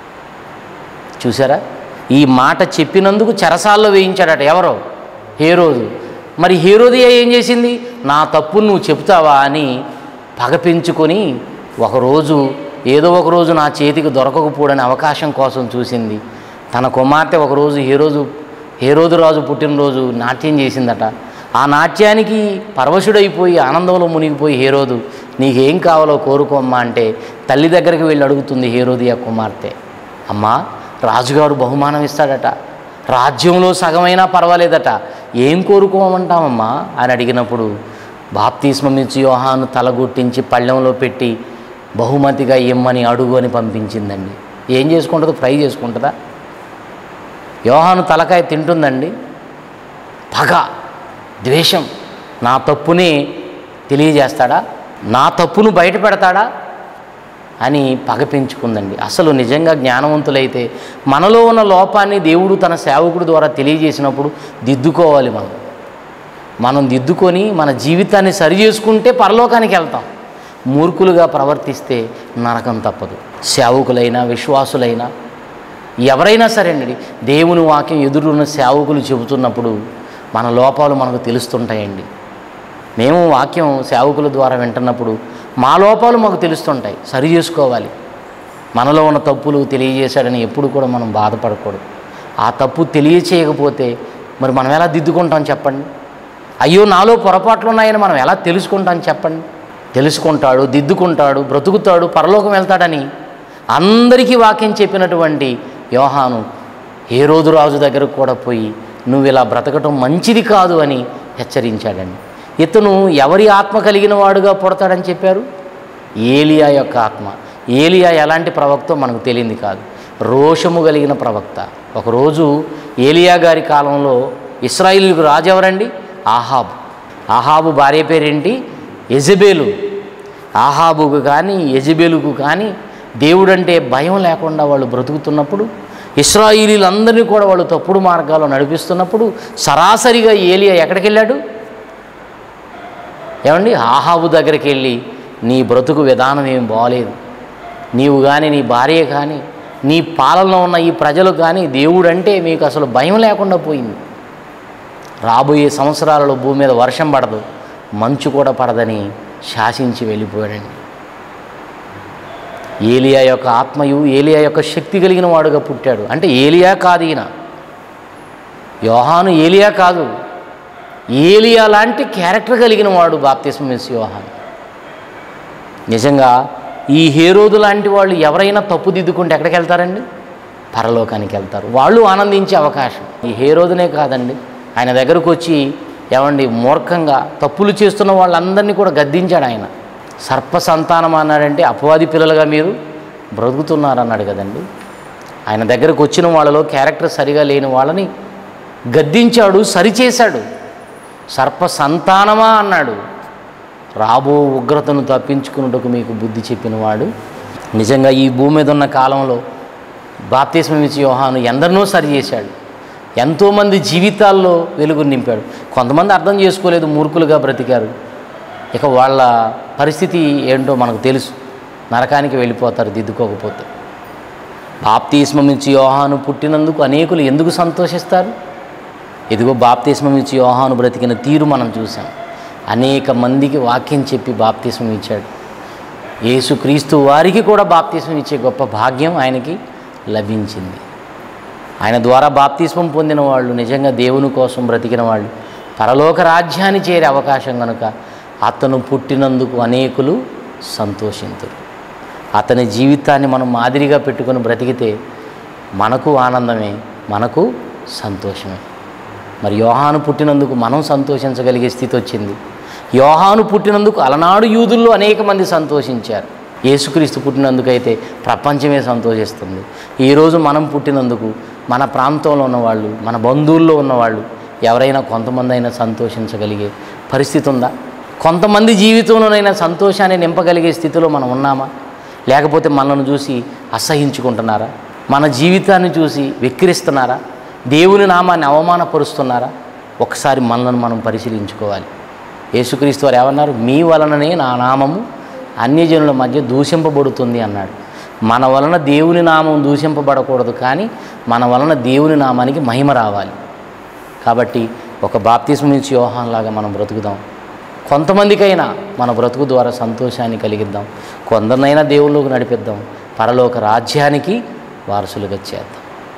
Speaker 1: చూసారా? ఈ మాట చెప్పినందుకు చెరసాల్లో వేయించాడట. ఎవరో? హేరోదు. మరి హేరోదియా ఏం చేసింది? నా తప్పును నువ్వు చెప్తావా అని పగ పెంచుకొని ఒకరోజు ఏదో ఒకరోజు నా చేతికి దొరకకపోవడని అవకాశం కోసం చూసింది. తన కుమార్తె ఒకరోజు హేరోదు హేరోదు రాజు పుట్టినరోజు నాట్యం చేసిందట. ఆ నాట్యానికి పరవశుడైపోయి ఆనందంలో మునిగిపోయి హేరోదు నీకేం కావాలో కోరుకోమ్మా అంటే తల్లి దగ్గరికి వెళ్ళి అడుగుతుంది హేరోదియా కుమార్తె. అమ్మా, రాజుగారు బహుమానం ఇస్తాడట, రాజ్యంలో సగమైనా పర్వాలేదట, ఏం కోరుకోమంటామమ్మా అని అడిగినప్పుడు బాప్తిస్మం ఇచ్చి యోహాను తలగొట్టించి పళ్ళెంలో పెట్టి బహుమతిగా ఇమ్మని అడుగు అని పంపించిందండి. ఏం చేసుకుంటుందో? ఫ్రై చేసుకుంటుందా? యోహాను తలకాయ తింటుందండి. పగ, ద్వేషం, నా తప్పుని తెలియజేస్తాడా, నా తప్పును బయట పెడతాడా అని పగ పెంచుకుందండి. అసలు నిజంగా జ్ఞానవంతులైతే మనలో ఉన్న లోపాన్ని దేవుడు తన సేవకుడి ద్వారా తెలియజేసినప్పుడు దిద్దుకోవాలి. మనం మనం దిద్దుకొని మన జీవితాన్ని సరి చేసుకుంటే పరలోకానికి వెళ్తాం. మూర్ఖులుగా ప్రవర్తిస్తే నరకం తప్పదు. సేవకులైనా విశ్వాసులైనా ఎవరైనా సరేనండి, దేవుని వాక్యం ఎదురున్న సేవకులు చెబుతున్నప్పుడు మన లోపాలు మనకు తెలుస్తుంటాయండి. మేము వాక్యం సేవకుల ద్వారా వింటున్నప్పుడు మా లోపాలు మాకు తెలుస్తుంటాయి, సరి చేసుకోవాలి. మనలో ఉన్న తప్పులు తెలియజేశాడని ఎప్పుడు కూడా మనం బాధపడకూడదు. ఆ తప్పు తెలియచేయకపోతే మరి మనం ఎలా దిద్దుకుంటాం చెప్పండి? అయ్యో నాలో పొరపాట్లు ఉన్నాయని మనం ఎలా తెలుసుకుంటాం చెప్పండి? తెలుసుకుంటాడు, దిద్దుకుంటాడు, బ్రతుకుతాడు, పరలోకం వెళ్తాడని అందరికీ వాక్యం చెప్పినటువంటి యోహాను హేరోదు రాజు దగ్గరకు కూడా పోయి నువ్వు ఇలా బ్రతకటం మంచిది కాదు అని హెచ్చరించాడండి. ఇతను ఎవరి ఆత్మ కలిగిన వాడుగా పుడతాడని చెప్పారు? ఏలియా యొక్క ఆత్మ. ఏలియా ఎలాంటి ప్రవక్తో మనకు తెలియంది కాదు, రోషము కలిగిన ప్రవక్త. ఒకరోజు ఏలియా గారి కాలంలో ఇశ్రాయేలుకు రాజు ఎవరండి? ఆహాబు. ఆహాబు భార్య పేరేంటి? యెజబెలు. ఆహాబుకు కానీ యెజబెలుకు కానీ దేవుడంటే భయం లేకుండా వాళ్ళు బ్రతుకుతున్నప్పుడు, ఇశ్రాయేలీలందరినీ కూడా వాళ్ళు తప్పుడు మార్గాల్లో నడిపిస్తున్నప్పుడు సరాసరిగా ఏలియా ఎక్కడికి వెళ్ళాడు? ఏమండి? ఆహాబు దగ్గరికి వెళ్ళి నీ బ్రతుకు విధానం ఏం బాగలేదు, నీవు కానీ నీ భార్య కానీ నీ పాలనలో ఉన్న ఈ ప్రజలు కానీ దేవుడంటే మీకు అసలు భయం లేకుండా పోయింది, రాబోయే సంవత్సరాలలో భూమి మీద వర్షం పడదు, మంచు కూడా పడదని శాసించి వెళ్ళిపోయాడండి. ఏలియా యొక్క ఆత్మయు ఏలియా యొక్క శక్తి కలిగిన వాడుగా పుట్టాడు. అంటే ఏలియా కాదు ఈయన, యోహాను ఏలియా కాదు, ఏలియా లాంటి క్యారెక్టర్ కలిగిన వాడు బాప్తిస్మం ఇచ్చే యోహాను. నిజంగా ఈ హేరోదు లాంటి వాళ్ళు ఎవరైనా తప్పు దిద్దుకుంటే ఎక్కడికి వెళ్తారండి? పరలోకానికి వెళ్తారు. వాళ్ళు ఆనందించే అవకాశం. ఈ హేరోదునే కాదండి, ఆయన దగ్గరకు వచ్చి ఏమండి మూర్ఖంగా తప్పులు చేస్తున్న వాళ్ళందరినీ కూడా గద్దించాడు ఆయన. సర్ప సంతానం అన్నాడంటే అపవాది పిల్లలుగా మీరు బ్రతుకుతున్నారన్నాడు కదండి. ఆయన దగ్గరకు వచ్చిన వాళ్ళలో క్యారెక్టర్ సరిగా లేని వాళ్ళని గద్దించాడు, సరిచేశాడు. సర్ప సంతానమా అన్నాడు. రాబో ఉగ్రతను తప్పించుకున్నట్టుకు మీకు బుద్ధి చెప్పినవాడు. నిజంగా ఈ భూమి మీద ఉన్న కాలంలో బాప్తిస్మం ఇచ్చే యోహాను ఎందరినో సరి చేశాడు, ఎంతోమంది జీవితాల్లో వెలుగు నింపాడు. కొంతమంది అర్థం చేసుకోలేదు, మూర్ఖులుగా బ్రతికారు. ఇక వాళ్ళ పరిస్థితి ఏంటో మనకు తెలుసు, నరకానికి వెళ్ళిపోతారు దిద్దుకోకపోతే. బాప్తిస్మం ఇచ్చే యోహాను పుట్టినందుకు అనేకులు ఎందుకు సంతోషిస్తారు? ఇదిగో బాప్తిస్మం ఇచ్చే యోహాను బ్రతికిన తీరు మనం చూసాం. అనేక మందికి వాక్యం చెప్పి బాప్తిస్మం ఇచ్చాడు. యేసుక్రీస్తు వారికి కూడా బాప్తిస్మం ఇచ్చే గొప్ప భాగ్యం ఆయనకి లభించింది. ఆయన ద్వారా బాప్తిస్మం పొందిన వాళ్ళు నిజంగా దేవుని కోసం బ్రతికిన వాళ్ళు పరలోక రాజ్యాన్ని చేరే అవకాశం కనుక అతను పుట్టినందుకు అనేకులు సంతోషింతురు. అతని జీవితాన్ని మనం మాదిరిగా పెట్టుకొని బ్రతికితే మనకు ఆనందమే, మనకు సంతోషమే. మరి యోహాను పుట్టినందుకు మనం సంతోషించగలిగే స్థితి వచ్చింది. యోహాను పుట్టినందుకు అలనాడు యూదుల్లో అనేక మంది సంతోషించారు. యేసుక్రీస్తు పుట్టినందుకైతే ప్రపంచమే సంతోషిస్తుంది. ఈరోజు మనం పుట్టినందుకు మన ప్రాంతంలో ఉన్నవాళ్ళు, మన బంధువుల్లో ఉన్నవాళ్ళు ఎవరైనా కొంతమంది అయినా సంతోషించగలిగే పరిస్థితి ఉందా? కొంతమంది జీవితంలోనైనా సంతోషాన్ని నింపగలిగే స్థితిలో మనం ఉన్నామా? లేకపోతే మనల్ని చూసి అసహించుకుంటున్నారా? మన జీవితాన్ని చూసి వెక్కిరిస్తున్నారా? దేవుని నామాన్ని అవమానపరుస్తున్నారా? ఒకసారి మనల్ని మనం పరిశీలించుకోవాలి. యేసుక్రీస్తు వారు ఏమన్నారు? మీ వలననే నా నామము అన్యజనుల మధ్య దూషింపబడుతుంది అన్నాడు. మన వలన దేవుని నామం దూషింపబడకూడదు, కానీ మన వలన దేవుని నామానికి మహిమ రావాలి. కాబట్టి ఒక బాప్తిస్మం ఇచ్చి యోహానులాగా మనం బ్రతుకుదాం. కొంతమందికైనా మన బ్రతుకు ద్వారా సంతోషాన్ని కలిగిద్దాం. కొందరినైనా దేవుళ్ళలోకి నడిపిద్దాం. పరలోక రాజ్యానికి వారసులుగా చేద్దాం.